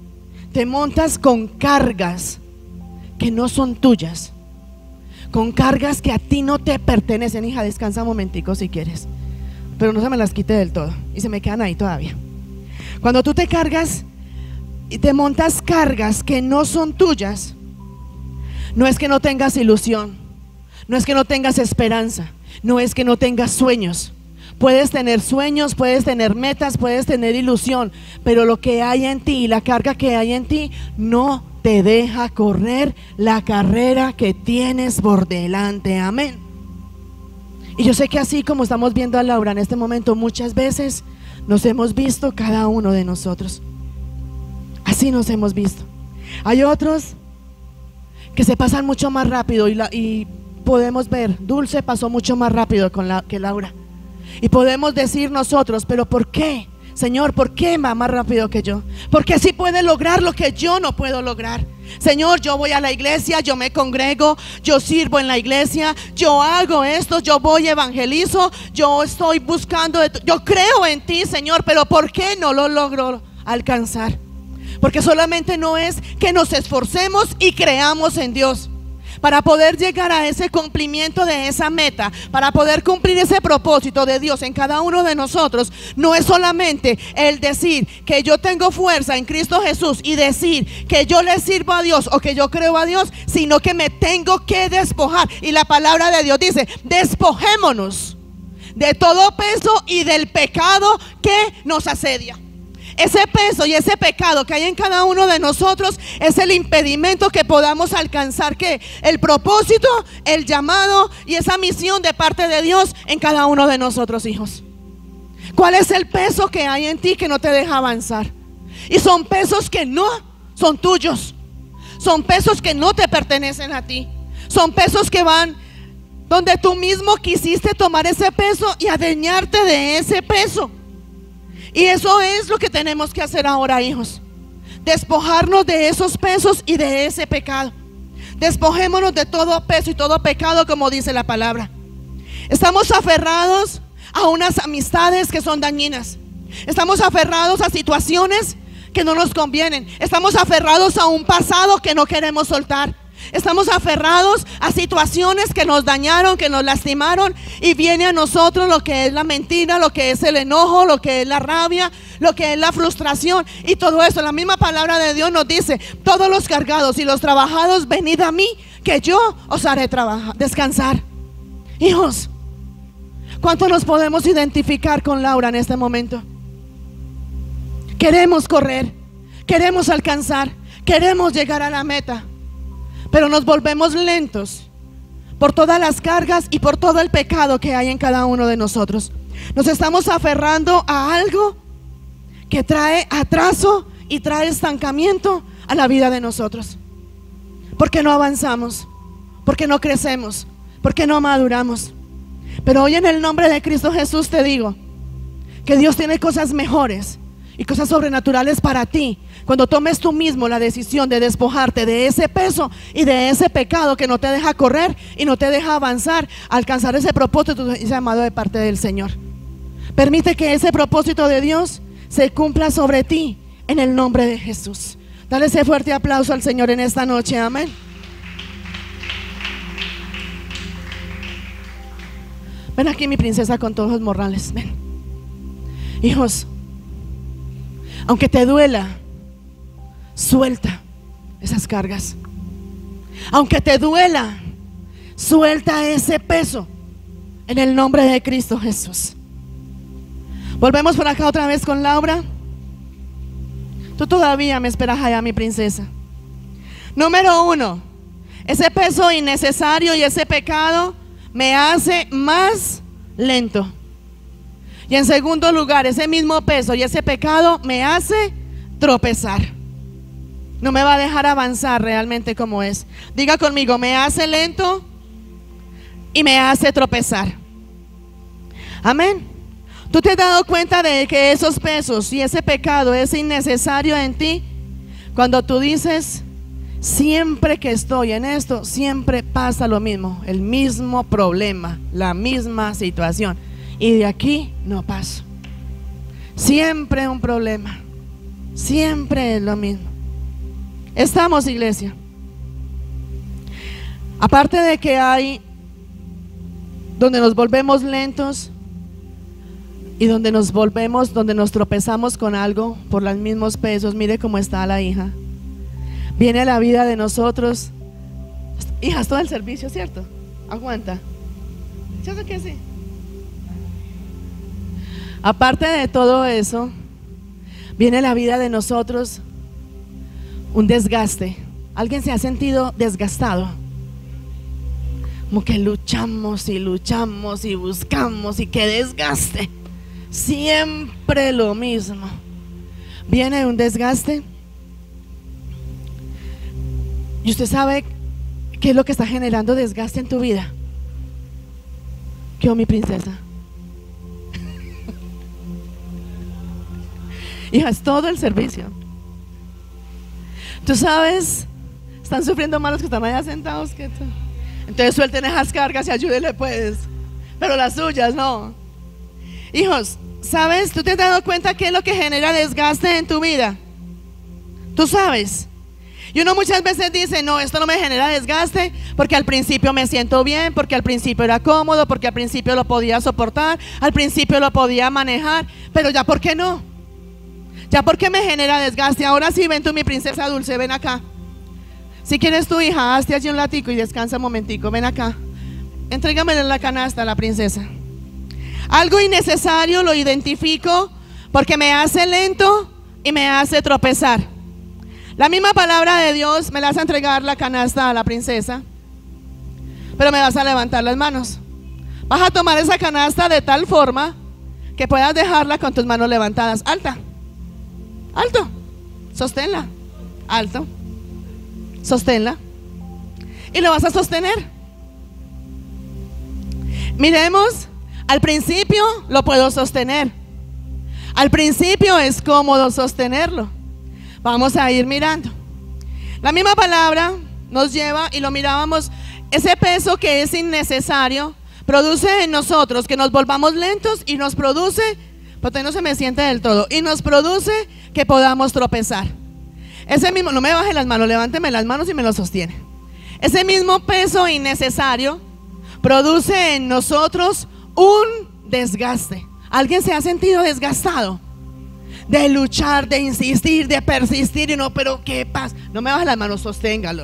[SPEAKER 1] te montas con cargas que no son tuyas, con cargas que a ti no te pertenecen. Hija, descansa un momentico si quieres, pero no se me las quite del todo y se me quedan ahí todavía. Cuando tú te cargas y te montas cargas que no son tuyas, no es que no tengas ilusión, no es que no tengas esperanza, no es que no tengas sueños. Puedes tener sueños, puedes tener metas, puedes tener ilusión, pero lo que hay en ti, la carga que hay en ti, no te deja correr la carrera que tienes por delante. Amén. Y yo sé que así como estamos viendo a Laura en este momento, muchas veces nos hemos visto cada uno de nosotros. Así nos hemos visto. Hay otros que se pasan mucho más rápido y podemos ver, Dulce pasó mucho más rápido que Laura. Y podemos decir nosotros, pero ¿por qué? Señor, ¿por qué va más rápido que yo? Porque sí puede lograr lo que yo no puedo lograr. Señor, yo voy a la iglesia, yo me congrego, yo sirvo en la iglesia, yo hago esto, yo voy evangelizo, yo estoy buscando, yo creo en ti, Señor, pero ¿por qué no lo logro alcanzar? Porque solamente no es que nos esforcemos y creamos en Dios. Para poder llegar a ese cumplimiento de esa meta, para poder cumplir ese propósito de Dios en cada uno de nosotros, no es solamente el decir que yo tengo fuerza en Cristo Jesús y decir que yo le sirvo a Dios o que yo creo a Dios, sino que me tengo que despojar. Y la palabra de Dios dice: despojémonos de todo peso y del pecado que nos asedia. Ese peso y ese pecado que hay en cada uno de nosotros es el impedimento que podamos alcanzar que el propósito, el llamado y esa misión de parte de Dios en cada uno de nosotros, hijos. ¿Cuál es el peso que hay en ti que no te deja avanzar? Y son pesos que no son tuyos, son pesos que no te pertenecen a ti, son pesos que van donde tú mismo quisiste tomar ese peso y adueñarte de ese peso. Y eso es lo que tenemos que hacer ahora, hijos. Despojarnos de esos pesos y de ese pecado. Despojémonos de todo peso y todo pecado, como dice la palabra. Estamos aferrados a unas amistades que son dañinas. Estamos aferrados a situaciones que no nos convienen. Estamos aferrados a un pasado que no queremos soltar. Estamos aferrados a situaciones que nos dañaron, que nos lastimaron, y viene a nosotros lo que es la mentira, lo que es el enojo, lo que es la rabia, lo que es la frustración y todo eso. La misma palabra de Dios nos dice: todos los cargados y los trabajados, venid a mí, que yo os haré descansar. Hijos, ¿cuánto nos podemos identificar con Laura en este momento? Queremos correr, queremos alcanzar, queremos llegar a la meta, pero nos volvemos lentos por todas las cargas y por todo el pecado que hay en cada uno de nosotros. Nos estamos aferrando a algo que trae atraso y trae estancamiento a la vida de nosotros. Porque no avanzamos, porque no crecemos, porque no maduramos. Pero hoy en el nombre de Cristo Jesús te digo que Dios tiene cosas mejores y cosas sobrenaturales para ti, cuando tomes tú mismo la decisión de despojarte de ese peso y de ese pecado que no te deja correr y no te deja avanzar, alcanzar ese propósito y ese llamado de parte del Señor. Permite que ese propósito de Dios se cumpla sobre ti en el nombre de Jesús. Dale ese fuerte aplauso al Señor en esta noche. Amén. Ven aquí, mi princesa, con todos los morrales. Ven. Hijos, aunque te duela, suelta esas cargas. Aunque te duela, suelta ese peso en el nombre de Cristo Jesús. Volvemos por acá otra vez con Laura. Tú todavía me esperas allá, mi princesa. Número 1, ese peso innecesario y ese pecado me hace más lento. Y en segundo lugar, ese mismo peso y ese pecado me hace tropezar. No me va a dejar avanzar realmente como es. Diga conmigo: me hace lento y me hace tropezar. Amén. ¿Tú te has dado cuenta de que esos pesos y ese pecado es innecesario en ti? Cuando tú dices: siempre que estoy en esto, siempre pasa lo mismo, el mismo problema, la misma situación, y de aquí no paso. Siempre un problema, siempre es lo mismo. Estamos, iglesia. Aparte de que hay donde nos volvemos lentos y donde nos tropezamos con algo por los mismos pesos. Mire cómo está la hija. Viene la vida de nosotros. Hija, es todo el servicio, ¿cierto? Aguanta. ¿Cierto que sí? Aparte de todo eso, viene la vida de nosotros un desgaste. ¿Alguien se ha sentido desgastado? Como que luchamos y buscamos y que desgaste. Siempre lo mismo. Viene un desgaste. Y usted sabe qué es lo que está generando desgaste en tu vida. ¿Qué, mi princesa? Hija, es todo el servicio. Tú sabes, están sufriendo más los que están allá sentados que tú. Entonces suelten esas cargas y ayúdenle pues, pero las suyas no. Hijos, ¿sabes? ¿Tú te has dado cuenta qué es lo que genera desgaste en tu vida? Tú sabes. Y uno muchas veces dice, no, esto no me genera desgaste porque al principio me siento bien, porque al principio era cómodo, porque al principio lo podía soportar, al principio lo podía manejar, pero ya, ¿por qué no? Ya, ¿por qué me genera desgaste? Ahora sí, ven tú, mi princesa dulce, ven acá. Si quieres tu hija, hazte allí un latico y descansa un momentico, ven acá. Entrégamele la canasta a la princesa. Algo innecesario lo identifico porque me hace lento y me hace tropezar. La misma palabra de Dios me la vas a entregar la canasta a la princesa, pero me vas a levantar las manos. Vas a tomar esa canasta de tal forma que puedas dejarla con tus manos levantadas. Alta, alto, sosténla, alto, sosténla y lo vas a sostener. Miremos, al principio lo puedo sostener. Al principio es cómodo sostenerlo. Vamos a ir mirando. La misma palabra nos lleva, y lo mirábamos, ese peso que es innecesario produce en nosotros que nos volvamos lentos y nos produce, porque no se me siente del todo, y nos produce que podamos tropezar. Ese mismo, no me baje las manos, levánteme las manos y me lo sostiene. Ese mismo peso innecesario produce en nosotros un desgaste. ¿Alguien se ha sentido desgastado? De luchar, de insistir, de persistir y no, pero ¿qué pasa? No me baje las manos, sosténgalo.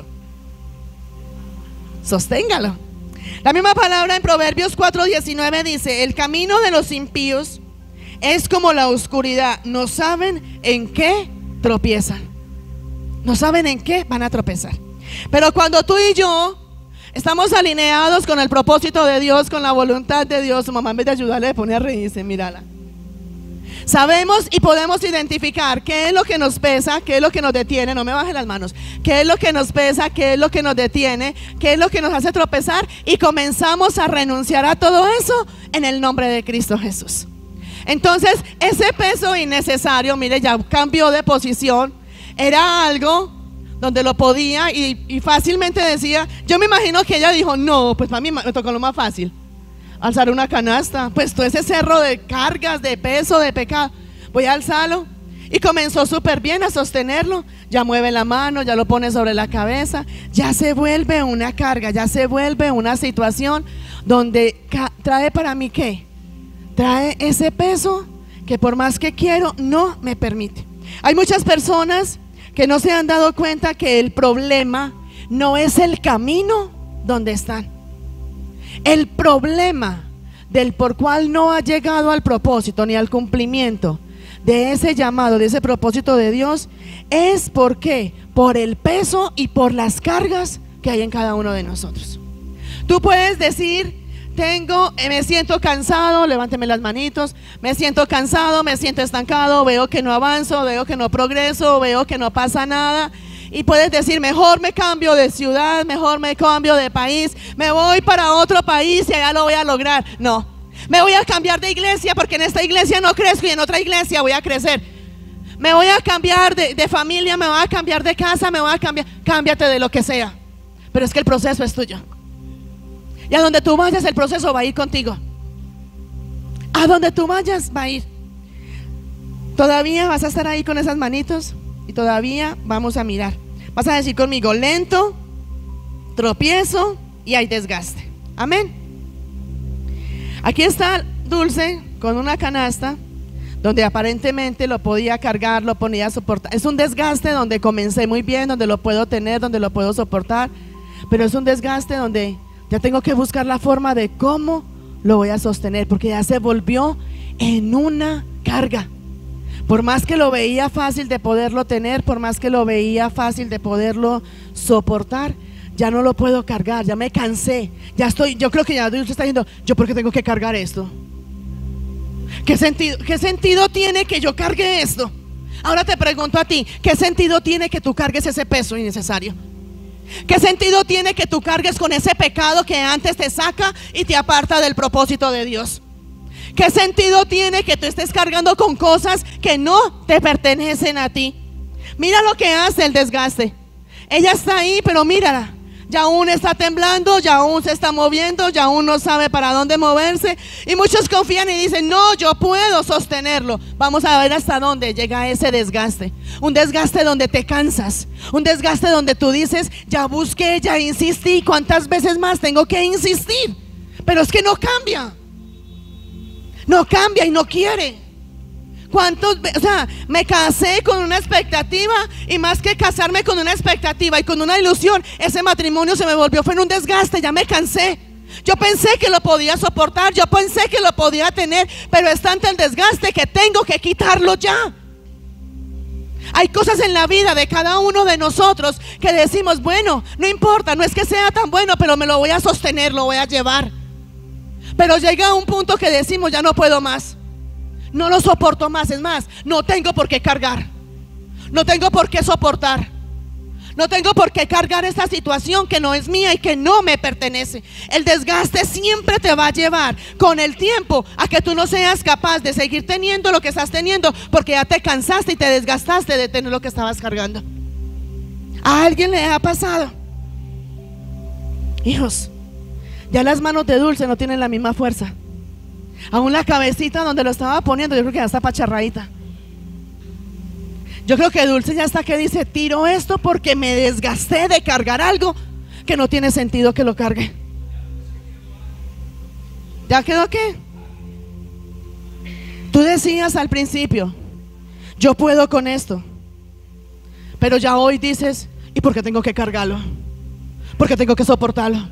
[SPEAKER 1] Sosténgalo. La misma palabra en Proverbios 4:19 dice: el camino de los impíos es como la oscuridad, no saben en qué tropiezan. No saben en qué van a tropezar. Pero cuando tú y yo estamos alineados con el propósito de Dios, con la voluntad de Dios, su mamá en vez de ayudarle le pone a reírse, mírala. Sabemos y podemos identificar qué es lo que nos pesa, qué es lo que nos detiene. No me baje las manos. Qué es lo que nos pesa, qué es lo que nos detiene, qué es lo que nos hace tropezar, y comenzamos a renunciar a todo eso en el nombre de Cristo Jesús. Entonces ese peso innecesario, mire, ya cambió de posición. Era algo donde lo podía y fácilmente decía. Yo me imagino que ella dijo, no, pues para mí me tocó lo más fácil, alzar una canasta, pues todo ese cerro de cargas, de peso, de pecado, voy a alzarlo. Y comenzó súper bien a sostenerlo. Ya mueve la mano, ya lo pone sobre la cabeza. Ya se vuelve una carga, ya se vuelve una situación donde trae para mí, ¿qué? Trae ese peso que por más que quiero no me permite. Hay muchas personas que no se han dado cuenta que el problema no es el camino donde están. El problema del por cual no ha llegado al propósito ni al cumplimiento de ese llamado, de ese propósito de Dios, es porque por el peso y por las cargas que hay en cada uno de nosotros. Tú puedes decir, me siento cansado, levánteme las manitos, me siento cansado, me siento estancado, veo que no avanzo, veo que no progreso, veo que no pasa nada. Y puedes decir, mejor me cambio de ciudad, mejor me cambio de país, me voy para otro país y allá lo voy a lograr. No, me voy a cambiar de iglesia porque en esta iglesia no crezco y en otra iglesia voy a crecer. Me voy a cambiar de familia, me voy a cambiar de casa, me voy a cambiar. Cámbiate de lo que sea, pero es que el proceso es tuyo. Y a donde tú vayas, el proceso va a ir contigo. A donde tú vayas, va a ir. Todavía vas a estar ahí con esas manitos y todavía vamos a mirar. Vas a decir conmigo: lento, tropiezo y hay desgaste. Amén. Aquí está Dulce con una canasta donde aparentemente lo podía cargar, lo podía soportar. Es un desgaste donde comencé muy bien, donde lo puedo tener, donde lo puedo soportar, pero es un desgaste donde ya tengo que buscar la forma de cómo lo voy a sostener, porque ya se volvió en una carga. Por más que lo veía fácil de poderlo tener, por más que lo veía fácil de poderlo soportar, ya no lo puedo cargar, ya me cansé, ya estoy, yo creo que ya Dios está diciendo: ¿yo por qué tengo que cargar esto? ¿Qué sentido tiene que yo cargue esto? Ahora te pregunto a ti: ¿qué sentido tiene que tú cargues ese peso innecesario? ¿Qué sentido tiene que tú cargues con ese pecado que antes te saca y te aparta del propósito de Dios? ¿Qué sentido tiene que tú estés cargando con cosas que no te pertenecen a ti? Mira lo que hace el desgaste. Ella está ahí, pero mírala, ya aún está temblando, ya aún se está moviendo, ya aún no sabe para dónde moverse. Y muchos confían y dicen: no, yo puedo sostenerlo. Vamos a ver hasta dónde llega ese desgaste. Un desgaste donde te cansas, un desgaste donde tú dices: ya busqué, ya insistí, ¿cuántas veces más tengo que insistir? Pero es que no cambia. No cambia y no quiere. Me casé con una expectativa, y más que casarme con una expectativa y con una ilusión, ese matrimonio se me volvió, fue en un desgaste, ya me cansé. Yo pensé que lo podía soportar, yo pensé que lo podía tener, pero es tanto el desgaste que tengo que quitarlo ya. Hay cosas en la vida de cada uno de nosotros que decimos: bueno, no importa, no es que sea tan bueno, pero me lo voy a sostener, lo voy a llevar. Pero llega un punto que decimos: ya no puedo más, no lo soporto más. Es más, no tengo por qué cargar, no tengo por qué soportar, no tengo por qué cargar esta situación que no es mía y que no me pertenece. El desgaste siempre te va a llevar con el tiempo a que tú no seas capaz de seguir teniendo lo que estás teniendo, porque ya te cansaste y te desgastaste de tener lo que estabas cargando. ¿A alguien le ha pasado? Hijos, ya las manos de Dulce no tienen la misma fuerza. Aún la cabecita donde lo estaba poniendo, yo creo que ya está pacharradita. Yo creo que Dulce ya está que dice: tiro esto porque me desgasté de cargar algo que no tiene sentido que lo cargue. ¿Ya quedó qué? Tú decías al principio: yo puedo con esto, pero ya hoy dices: ¿y por qué tengo que cargarlo? ¿Por qué tengo que soportarlo?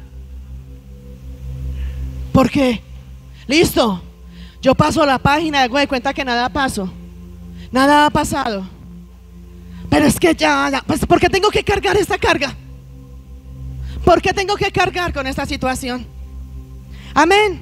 [SPEAKER 1] ¿Por qué? Listo, yo paso la página, hago de cuenta que nada pasó, nada ha pasado. Pero es que ya, pues ¿por qué tengo que cargar esta carga? ¿Por qué tengo que cargar con esta situación? Amén.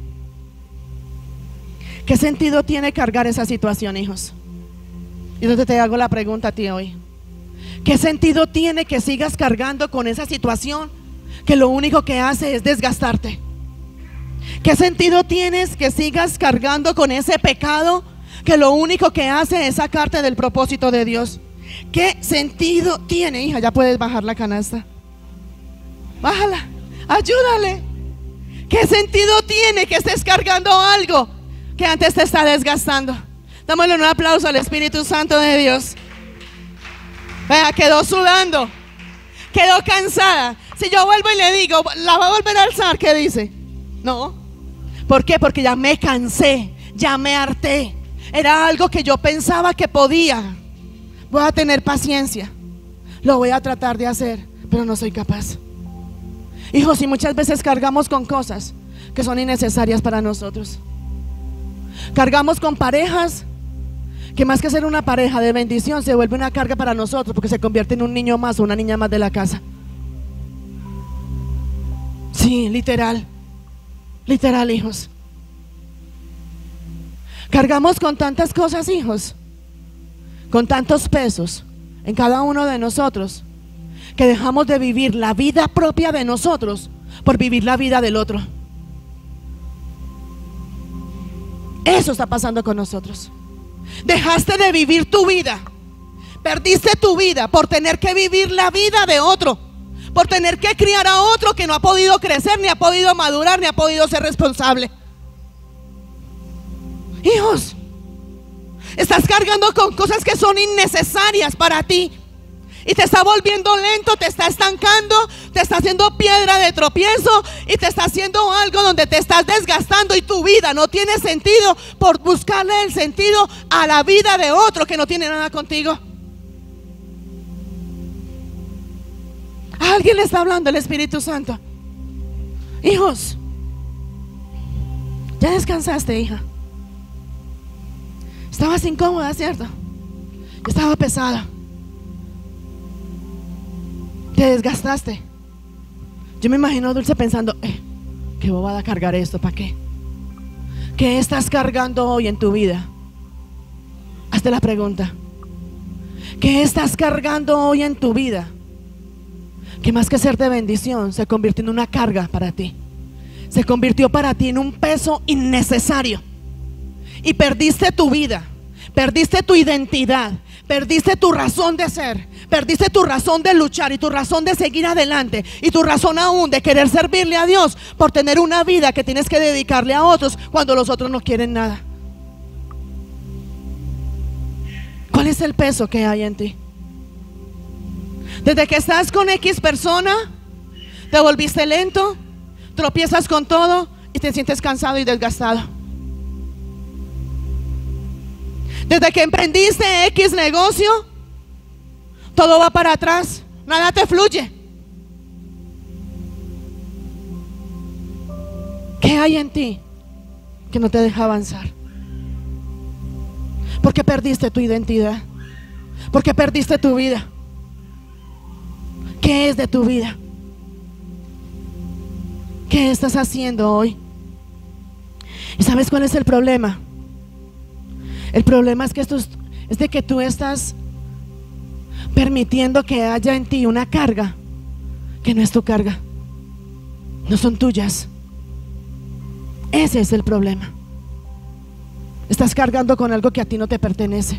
[SPEAKER 1] ¿Qué sentido tiene cargar esa situación, hijos? Y entonces te hago la pregunta a ti hoy: ¿qué sentido tiene que sigas cargando con esa situación que lo único que hace es desgastarte? ¿Qué sentido tienes que sigas cargando con ese pecado que lo único que hace es sacarte del propósito de Dios? ¿Qué sentido tiene? Hija, ya puedes bajar la canasta. Bájala, ayúdale. ¿Qué sentido tiene que estés cargando algo que antes te está desgastando? Dámosle un aplauso al Espíritu Santo de Dios. Vea, quedó sudando, quedó cansada. Si yo vuelvo y le digo: ¿la va a volver a alzar? ¿Qué dice? No. ¿Por qué? Porque ya me cansé, ya me harté. Era algo que yo pensaba que podía. Voy a tener paciencia, lo voy a tratar de hacer, pero no soy capaz. Hijos, y muchas veces cargamos con cosas que son innecesarias para nosotros. Cargamos con parejas que más que ser una pareja de bendición se vuelve una carga para nosotros, porque se convierte en un niño más o una niña más de la casa. Sí, literal, hijos. Cargamos con tantas cosas, hijos, con tantos pesos en cada uno de nosotros, que dejamos de vivir la vida propia de nosotros por vivir la vida del otro. Eso está pasando con nosotros. Dejaste de vivir tu vida, perdiste tu vida por tener que vivir la vida de otro, por tener que criar a otro que no ha podido crecer, ni ha podido madurar, ni ha podido ser responsable. Hijos, estás cargando con cosas que son innecesarias para ti. y te está volviendo lento, te está estancando, te está haciendo piedra de tropiezo y te está haciendo algo donde te estás desgastando y tu vida no tiene sentido por buscarle el sentido a la vida de otro que no tiene nada contigo. ¿A alguien le está hablando el Espíritu Santo? Hijos, ya descansaste, hija. Estabas incómoda, ¿cierto? Estaba pesada. Te desgastaste. Yo me imagino a Dulce pensando, qué bobada cargar esto, ¿para qué? ¿Qué estás cargando hoy en tu vida? Hazte la pregunta. ¿Qué estás cargando hoy en tu vida? Que más que ser de bendición, se convirtió en una carga para ti. Se convirtió para ti en un peso innecesario. Y perdiste tu vida, perdiste tu identidad, perdiste tu razón de ser, perdiste tu razón de luchar y tu razón de seguir adelante y tu razón aún de querer servirle a Dios por tener una vida que tienes que dedicarle a otros cuando los otros no quieren nada. ¿Cuál es el peso que hay en ti? Desde que estás con X persona, te volviste lento, tropiezas con todo y te sientes cansado y desgastado. Desde que emprendiste X negocio, todo va para atrás, nada te fluye. ¿Qué hay en ti que no te deja avanzar? ¿Por qué perdiste tu identidad? ¿Por qué perdiste tu vida? ¿Qué es de tu vida? ¿Qué estás haciendo hoy? ¿Y sabes cuál es el problema? El problema es que es de que tú estás permitiendo que haya en ti una carga que no es tu carga, no son tuyas. Ese es el problema. Estás cargando con algo que a ti no te pertenece.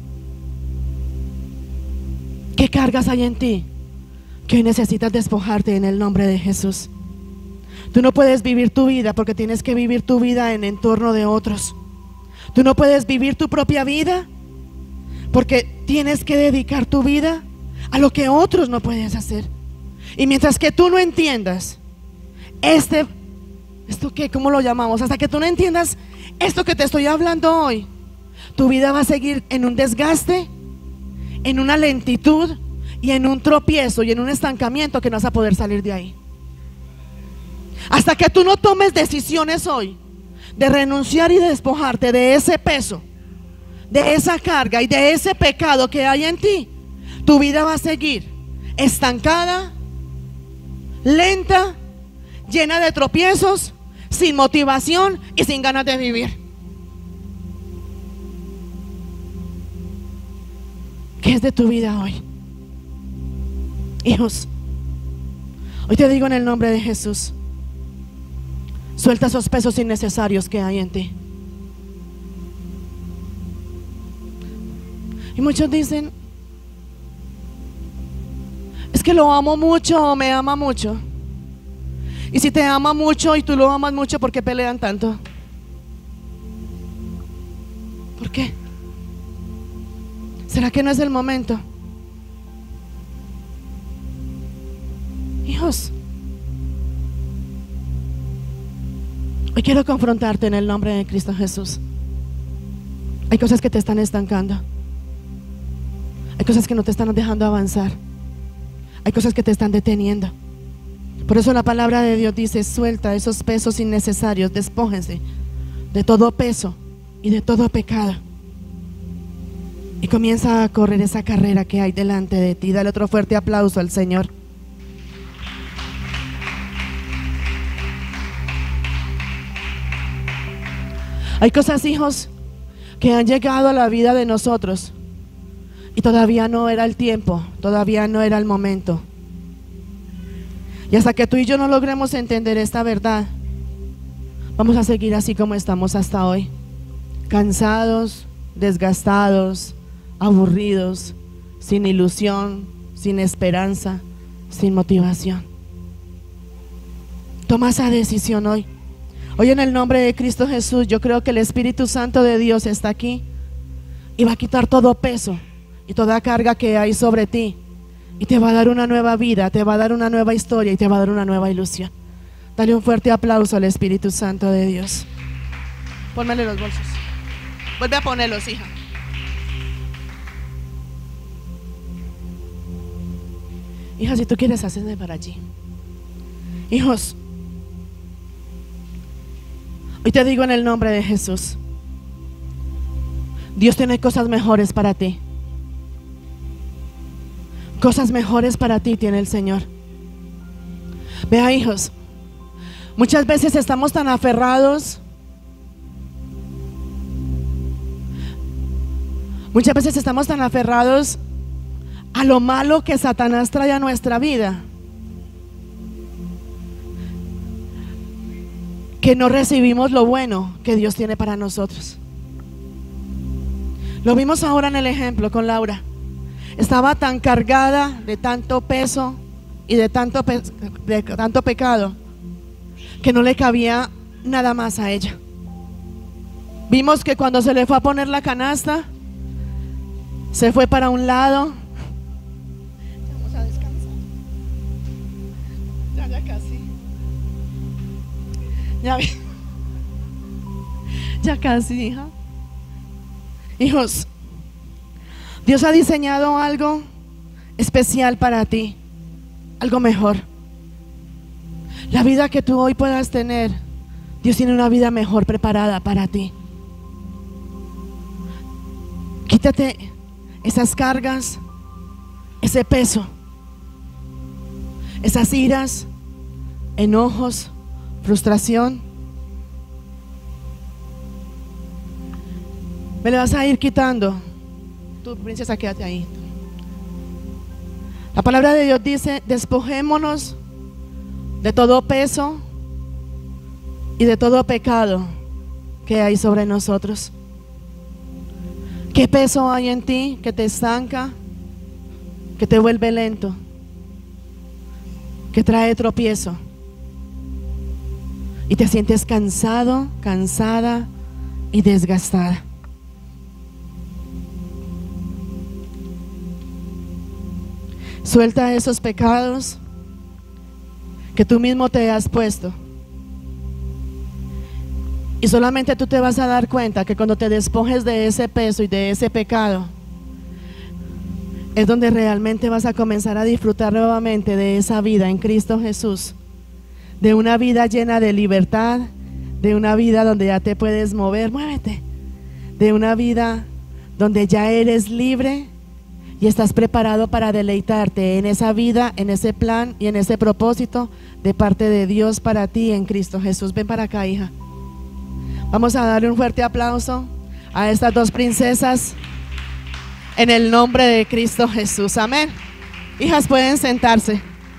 [SPEAKER 1] ¿Qué cargas hay en ti que hoy necesitas despojarte en el nombre de Jesús? Tú no puedes vivir tu vida porque tienes que vivir tu vida en entorno de otros. Tú no puedes vivir tu propia vida porque tienes que dedicar tu vida a lo que otros no pueden hacer. Y mientras que tú no entiendas ¿esto qué? ¿Cómo lo llamamos? Hasta que tú no entiendas esto que te estoy hablando hoy, tu vida va a seguir en un desgaste, en una lentitud y en un tropiezo y en un estancamiento que no vas a poder salir de ahí. Hasta que tú no tomes decisiones hoy de renunciar y despojarte de ese peso, de esa carga y de ese pecado que hay en ti, tu vida va a seguir estancada, lenta, llena de tropiezos, sin motivación y sin ganas de vivir. ¿Qué es de tu vida hoy? Hijos, hoy te digo en el nombre de Jesús, suelta esos pesos innecesarios que hay en ti. Y muchos dicen, es que lo amo mucho o me ama mucho. Y si te ama mucho y tú lo amas mucho, ¿por qué pelean tanto? ¿Por qué? ¿Será que no es el momento? Hijos, hoy quiero confrontarte en el nombre de Cristo Jesús. Hay cosas que te están estancando. Hay cosas que no te están dejando avanzar. Hay cosas que te están deteniendo. Por eso la palabra de Dios dice: suelta esos pesos innecesarios, despójense de todo peso y de todo pecado y comienza a correr esa carrera que hay delante de ti. Dale otro fuerte aplauso al Señor. Hay cosas, hijos, que han llegado a la vida de nosotros y todavía no era el tiempo, todavía no era el momento. Y hasta que tú y yo no logremos entender esta verdad, vamos a seguir así como estamos hasta hoy, cansados, desgastados, aburridos, sin ilusión, sin esperanza, sin motivación. Toma esa decisión hoy. Hoy en el nombre de Cristo Jesús, yo creo que el Espíritu Santo de Dios está aquí y va a quitar todo peso y toda carga que hay sobre ti y te va a dar una nueva vida, te va a dar una nueva historia y te va a dar una nueva ilusión. Dale un fuerte aplauso al Espíritu Santo de Dios. Pónmele los bolsos. Vuelve a ponerlos, hija. Hija, si tú quieres, hacerme para allí. Hijos, hoy te digo en el nombre de Jesús, Dios tiene cosas mejores para ti. Cosas mejores para ti tiene el Señor. Vea, hijos, muchas veces estamos tan aferrados. Muchas veces estamos tan aferrados a lo malo que Satanás trae a nuestra vida, que no recibimos lo bueno que Dios tiene para nosotros. Lo vimos ahora en el ejemplo con Laura. Estaba tan cargada de tanto peso y de tanto pecado que no le cabía nada más a ella. Vimos que cuando se le fue a poner la canasta, se fue para un lado. Vamos a descansar. Ya casi. Ya casi, hija. Hijos, Dios ha diseñado algo especial para ti, algo mejor. La vida que tú hoy puedas tener, Dios tiene una vida mejor preparada para ti. Quítate esas cargas, ese peso, esas iras, enojos, frustración. Me lo vas a ir quitando. Tú, princesa, quédate ahí. La palabra de Dios dice: despojémonos de todo peso y de todo pecado que hay sobre nosotros. ¿Qué peso hay en ti que te estanca, que te vuelve lento, que trae tropiezo y te sientes cansado, cansada y desgastada? Suelta esos pecados que tú mismo te has puesto. Y solamente tú te vas a dar cuenta que cuando te despojes de ese peso y de ese pecado, es donde realmente vas a comenzar a disfrutar nuevamente de esa vida en Cristo Jesús. De una vida llena de libertad, de una vida donde ya te puedes mover, muévete. De una vida donde ya eres libre y estás preparado para deleitarte en esa vida, en ese plan y en ese propósito de parte de Dios para ti en Cristo Jesús. Ven para acá, hija. Vamos a darle un fuerte aplauso a estas dos princesas en el nombre de Cristo Jesús. Amén. Hijas, pueden sentarse.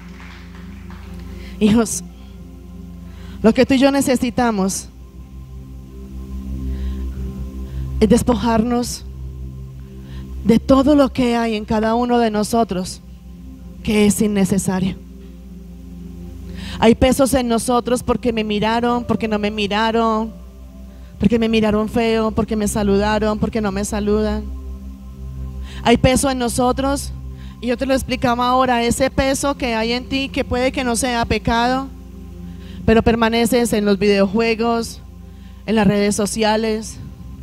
[SPEAKER 1] Hijos, lo que tú y yo necesitamos es despojarnos de todo lo que hay en cada uno de nosotros que es innecesario. Hay pesos en nosotros porque me miraron, porque no me miraron, porque me miraron feo, porque me saludaron, porque no me saludan. Hay peso en nosotros, y yo te lo explicaba ahora, ese peso que hay en ti, que puede que no sea pecado, pero permaneces en los videojuegos, en las redes sociales.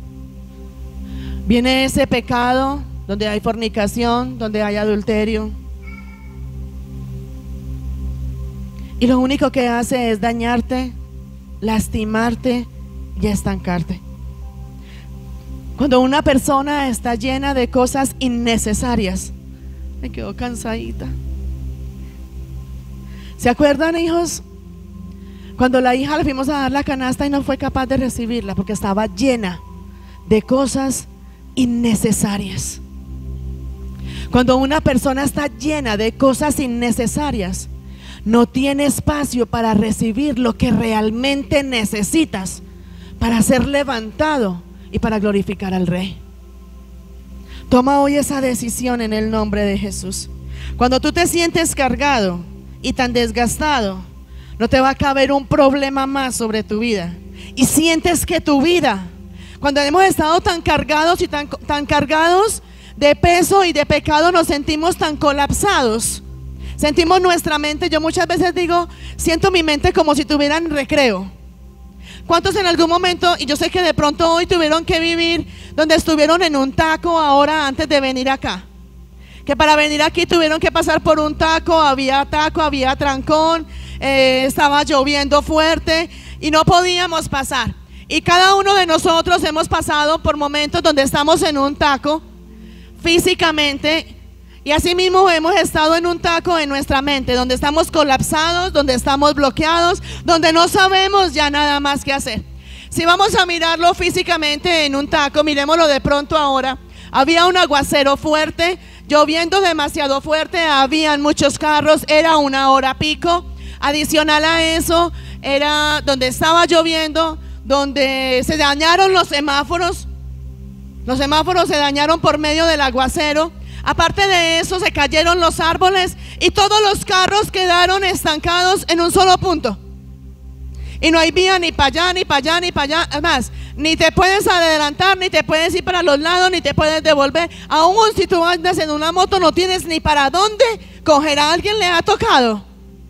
[SPEAKER 1] Viene ese pecado donde hay fornicación, donde hay adulterio, y lo único que hace es dañarte, lastimarte y estancarte. Cuando una persona está llena de cosas innecesarias, me quedo cansadita. ¿Se acuerdan, hijos? Cuando la hija le fuimos a dar la canasta y no fue capaz de recibirla porque estaba llena de cosas innecesarias. Cuando una persona está llena de cosas innecesarias, no tiene espacio para recibir lo que realmente necesitas para ser levantado y para glorificar al Rey. Toma hoy esa decisión en el nombre de Jesús. Cuando tú te sientes cargado y tan desgastado, no te va a caber un problema más sobre tu vida. Y sientes que tu vida, cuando hemos estado tan cargados y tan cargados, de peso y de pecado nos sentimos tan colapsados. Sentimos nuestra mente, yo muchas veces digo, siento mi mente como si tuviera en recreo. ¿Cuántos en algún momento, y yo sé que de pronto hoy tuvieron que vivir donde estuvieron en un taco ahora antes de venir acá? Que para venir aquí tuvieron que pasar por un taco, había trancón, estaba lloviendo fuerte y no podíamos pasar. Y cada uno de nosotros hemos pasado por momentos donde estamos en un taco físicamente, y así mismo hemos estado en un taco en nuestra mente, donde estamos colapsados, donde estamos bloqueados, donde no sabemos ya nada más que hacer. Si vamos a mirarlo físicamente en un taco, miremoslo de pronto ahora. Había un aguacero fuerte, lloviendo demasiado fuerte, habían muchos carros, era una hora pico. Adicional a eso, era donde estaba lloviendo, donde se dañaron los semáforos. Los semáforos se dañaron por medio del aguacero. Aparte de eso, se cayeron los árboles y todos los carros quedaron estancados en un solo punto. Y no hay vía ni para allá, ni para allá, ni para allá. Además, ni te puedes adelantar, ni te puedes ir para los lados, ni te puedes devolver. Aún si tú andas en una moto, no tienes ni para dónde coger. A alguien le ha tocado.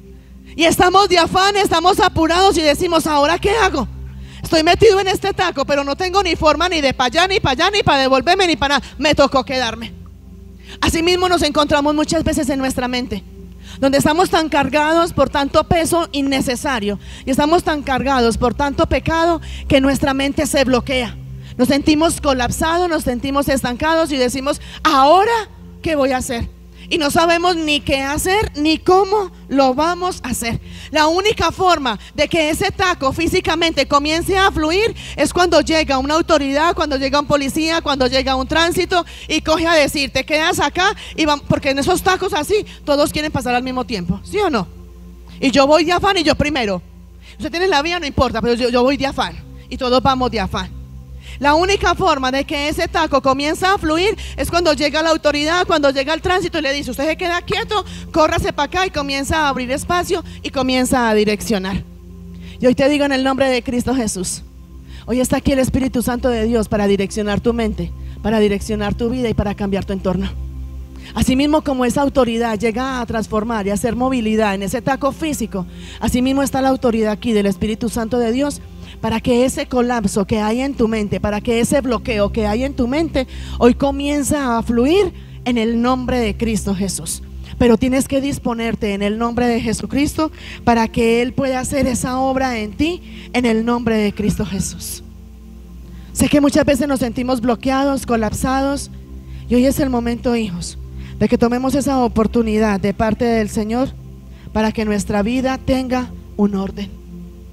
[SPEAKER 1] Y estamos de afán, estamos apurados y decimos, ¿ahora qué hago? Estoy metido en este taco, pero no tengo ni forma ni de para allá, ni para allá, ni para devolverme, ni para nada. Me tocó quedarme. Asimismo nos encontramos muchas veces en nuestra mente, donde estamos tan cargados por tanto peso innecesario y estamos tan cargados por tanto pecado que nuestra mente se bloquea. Nos sentimos colapsados, nos sentimos estancados y decimos, ¿ahora qué voy a hacer? Y no sabemos ni qué hacer ni cómo lo vamos a hacer. La única forma de que ese taco físicamente comience a fluir es cuando llega una autoridad, cuando llega un policía, cuando llega un tránsito y coge a decir, te quedas acá y vamos, porque en esos tacos así todos quieren pasar al mismo tiempo, ¿sí o no? Y yo voy de afán y yo primero. Usted tiene la vía, no importa, pero yo voy de afán y todos vamos de afán. La única forma de que ese taco comienza a fluir es cuando llega la autoridad, cuando llega el tránsito y le dice, usted se queda quieto, córrase para acá, y comienza a abrir espacio y comienza a direccionar. Y hoy te digo en el nombre de Cristo Jesús, hoy está aquí el Espíritu Santo de Dios para direccionar tu mente, para direccionar tu vida y para cambiar tu entorno. Asimismo como esa autoridad llega a transformar y a hacer movilidad en ese taco físico, asimismo está la autoridad aquí del Espíritu Santo de Dios para que ese colapso que hay en tu mente, para que ese bloqueo que hay en tu mente hoy comienza a fluir en el nombre de Cristo Jesús. Pero tienes que disponerte en el nombre de Jesucristo para que Él pueda hacer esa obra en ti en el nombre de Cristo Jesús. Sé que muchas veces nos sentimos bloqueados, colapsados, y hoy es el momento, hijos, de que tomemos esa oportunidad de parte del Señor para que nuestra vida tenga un orden.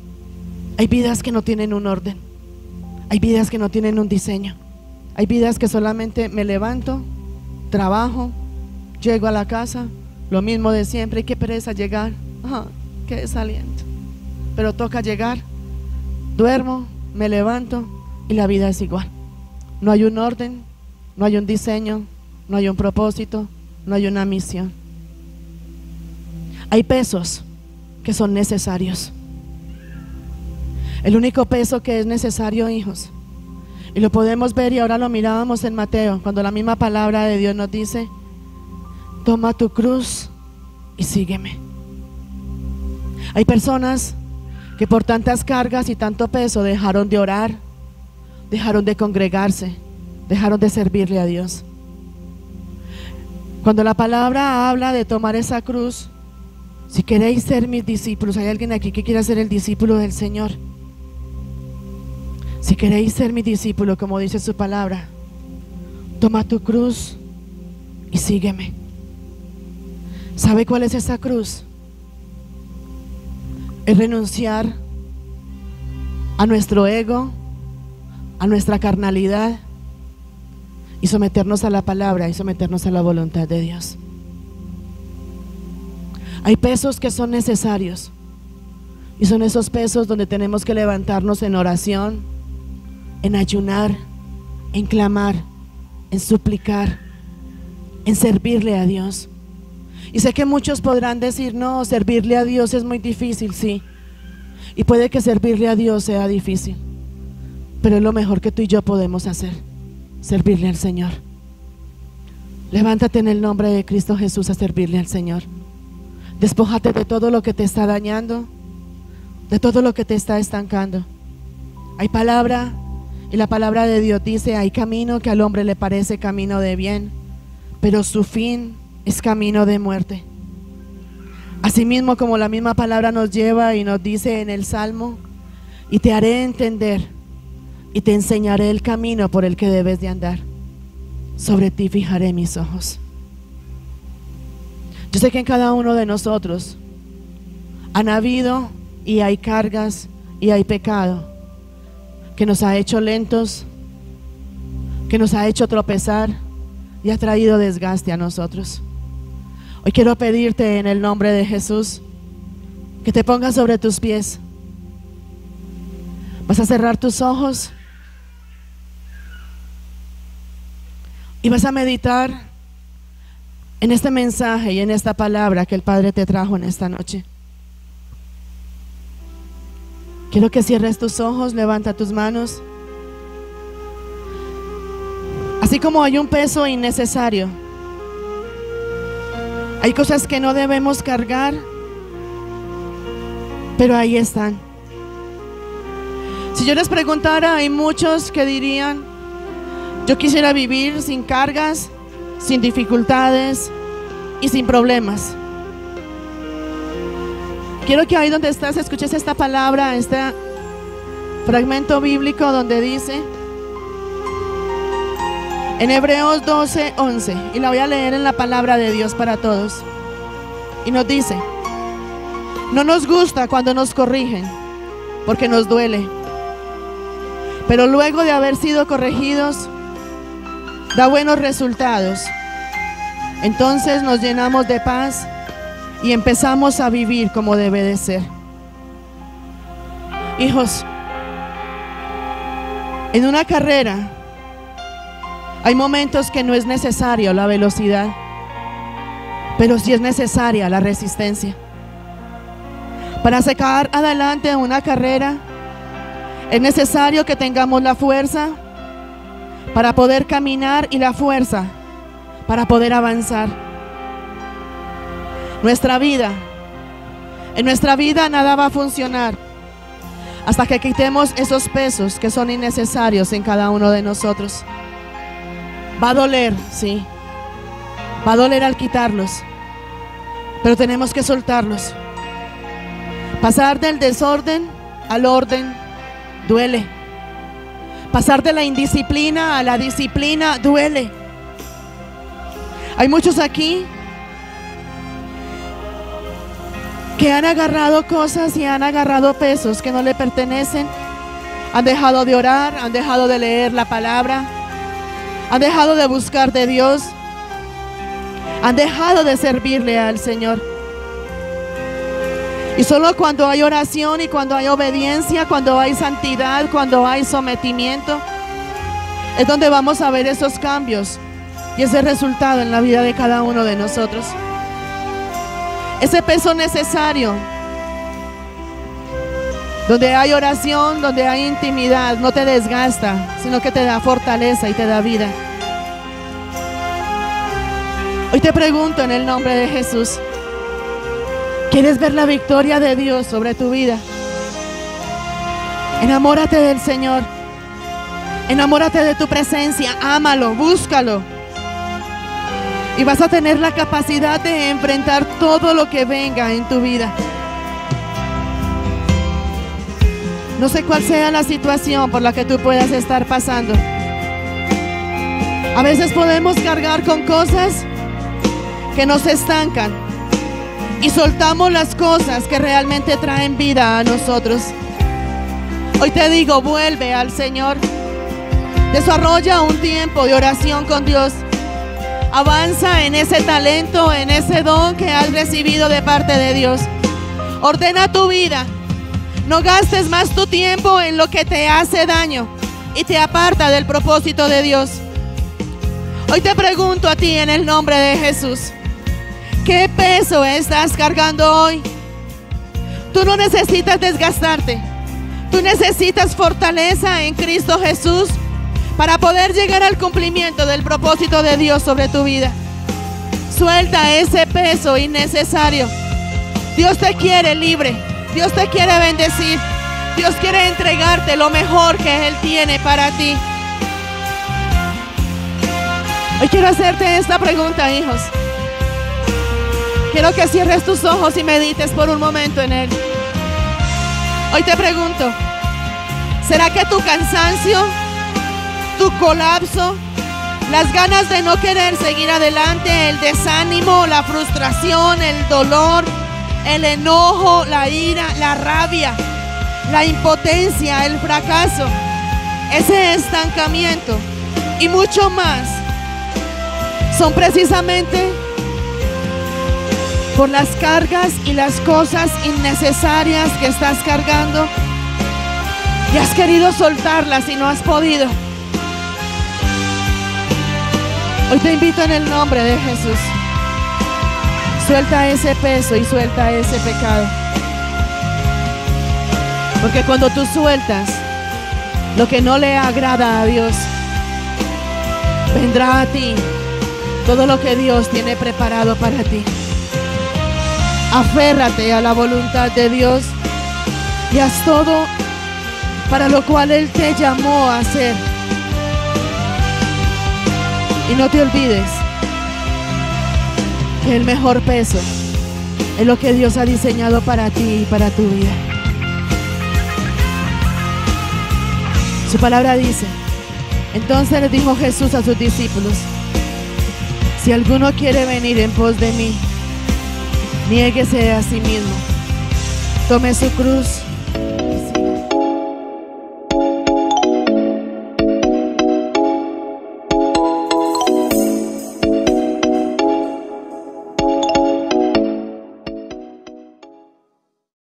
[SPEAKER 1] Hay vidas que no tienen un orden, hay vidas que no tienen un diseño, hay vidas que solamente me levanto, trabajo, llego a la casa, lo mismo de siempre, y qué pereza llegar, qué desaliento, pero toca llegar, duermo, me levanto y la vida es igual. No hay un orden, no hay un diseño, no hay un propósito, no hay una misión. Hay pesos que son necesarios. El único peso que es necesario, hijos, y lo podemos ver, y ahora lo mirábamos en Mateo, cuando la misma palabra de Dios nos dice, toma tu cruz y sígueme. Hay personas que por tantas cargas y tanto peso dejaron de orar, dejaron de congregarse, dejaron de servirle a Dios. Cuando la palabra habla de tomar esa cruz, si queréis ser mis discípulos, hay alguien aquí que quiera ser el discípulo del Señor. Si queréis ser mi discípulo, como dice su palabra, toma tu cruz y sígueme. ¿Sabe cuál es esa cruz? Es renunciar a nuestro ego, a nuestra carnalidad, y someternos a la palabra y someternos a la voluntad de Dios. Hay pesos que son necesarios, y son esos pesos donde tenemos que levantarnos en oración, en ayunar, en clamar, en suplicar, en servirle a Dios. Y sé que muchos podrán decir, no, servirle a Dios es muy difícil, sí. Y puede que servirle a Dios sea difícil, pero es lo mejor que tú y yo podemos hacer, servirle al Señor. Levántate en el nombre de Cristo Jesús a servirle al Señor. Despójate de todo lo que te está dañando, de todo lo que te está estancando. Hay palabra, y la palabra de Dios dice: hay camino que al hombre le parece camino de bien, pero su fin es camino de muerte. Asimismo, como la misma palabra nos lleva y nos dice en el Salmo: y te haré entender y te enseñaré el camino por el que debes de andar. Sobre ti fijaré mis ojos. Yo sé que en cada uno de nosotros han habido y hay cargas y hay pecado que nos ha hecho lentos, que nos ha hecho tropezar y ha traído desgaste a nosotros. Hoy quiero pedirte en el nombre de Jesús que te pongas sobre tus pies. Vas a cerrar tus ojos y vas a meditar en este mensaje y en esta palabra que el Padre te trajo en esta noche. Quiero que cierres tus ojos, levanta tus manos. Así como hay un peso innecesario, hay cosas que no debemos cargar, pero ahí están. Si yo les preguntara, hay muchos que dirían: yo quisiera vivir sin cargas, sin dificultades y sin problemas. Quiero que ahí donde estás escuches esta palabra, este fragmento bíblico donde dice en Hebreos 12:11, y la voy a leer en la palabra de Dios para todos. Y nos dice: no nos gusta cuando nos corrigen, porque nos duele, pero luego de haber sido corregidos, da buenos resultados. Entonces nos llenamos de paz y empezamos a vivir como debe de ser. Hijos, en una carrera hay momentos que no es necesario la velocidad, pero sí es necesaria la resistencia. Para sacar adelante una carrera es necesario que tengamos la fuerza para poder caminar y la fuerza para poder avanzar. En nuestra vida nada va a funcionar hasta que quitemos esos pesos que son innecesarios en cada uno de nosotros. Va a doler, sí, va a doler al quitarlos, pero tenemos que soltarlos. Pasar del desorden al orden duele. Pasar de la indisciplina a la disciplina duele. Hay muchos aquí que han agarrado cosas y han agarrado pesos que no le pertenecen. Han dejado de orar, han dejado de leer la palabra, han dejado de buscar de Dios, han dejado de servirle al Señor. Y solo cuando hay oración y cuando hay obediencia, cuando hay santidad, cuando hay sometimiento, es donde vamos a ver esos cambios y ese resultado en la vida de cada uno de nosotros. Ese peso necesario, donde hay oración, donde hay intimidad, no te desgasta, sino que te da fortaleza y te da vida. Hoy te pregunto en el nombre de Jesús: ¿quieres ver la victoria de Dios sobre tu vida? Enamórate del Señor. Enamórate de tu presencia. Ámalo, búscalo. Y vas a tener la capacidad de enfrentar todo lo que venga en tu vida. No sé cuál sea la situación por la que tú puedas estar pasando. A veces podemos cargar con cosas que nos estancan y soltamos las cosas que realmente traen vida a nosotros. Hoy te digo, vuelve al Señor. Desarrolla un tiempo de oración con Dios. Avanza en ese talento, en ese don que has recibido de parte de Dios. Ordena tu vida. No gastes más tu tiempo en lo que te hace daño y te aparta del propósito de Dios. Hoy te pregunto a ti en el nombre de Jesús: ¿qué peso estás cargando hoy? Tú no necesitas desgastarte. Tú necesitas fortaleza en Cristo Jesús para poder llegar al cumplimiento del propósito de Dios sobre tu vida. Suelta ese peso innecesario. Dios te quiere libre. Dios te quiere bendecir. Dios quiere entregarte lo mejor que Él tiene para ti. Hoy quiero hacerte esta pregunta, hijos. Quiero que cierres tus ojos y medites por un momento en Él. Hoy te pregunto, ¿será que tu cansancio, tu colapso, las ganas de no querer seguir adelante, el desánimo, la frustración, el dolor, el enojo, la ira, la rabia, la impotencia, el fracaso, ese estancamiento y mucho más, son precisamente por las cargas y las cosas innecesarias que estás cargando y has querido soltarlas y no has podido? Hoy te invito en el nombre de Jesús. Suelta ese peso y suelta ese pecado. Porque cuando tú sueltas lo que no le agrada a Dios, vendrá a ti todo lo que Dios tiene preparado para ti. Aférrate a la voluntad de Dios y haz todo para lo cual Él te llamó a hacer. Y no te olvides que el mejor peso es lo que Dios ha diseñado para ti y para tu vida. Su palabra dice: entonces le dijo Jesús a sus discípulos: si alguno quiere venir en pos de mí, niéguese a sí mismo, tome su cruz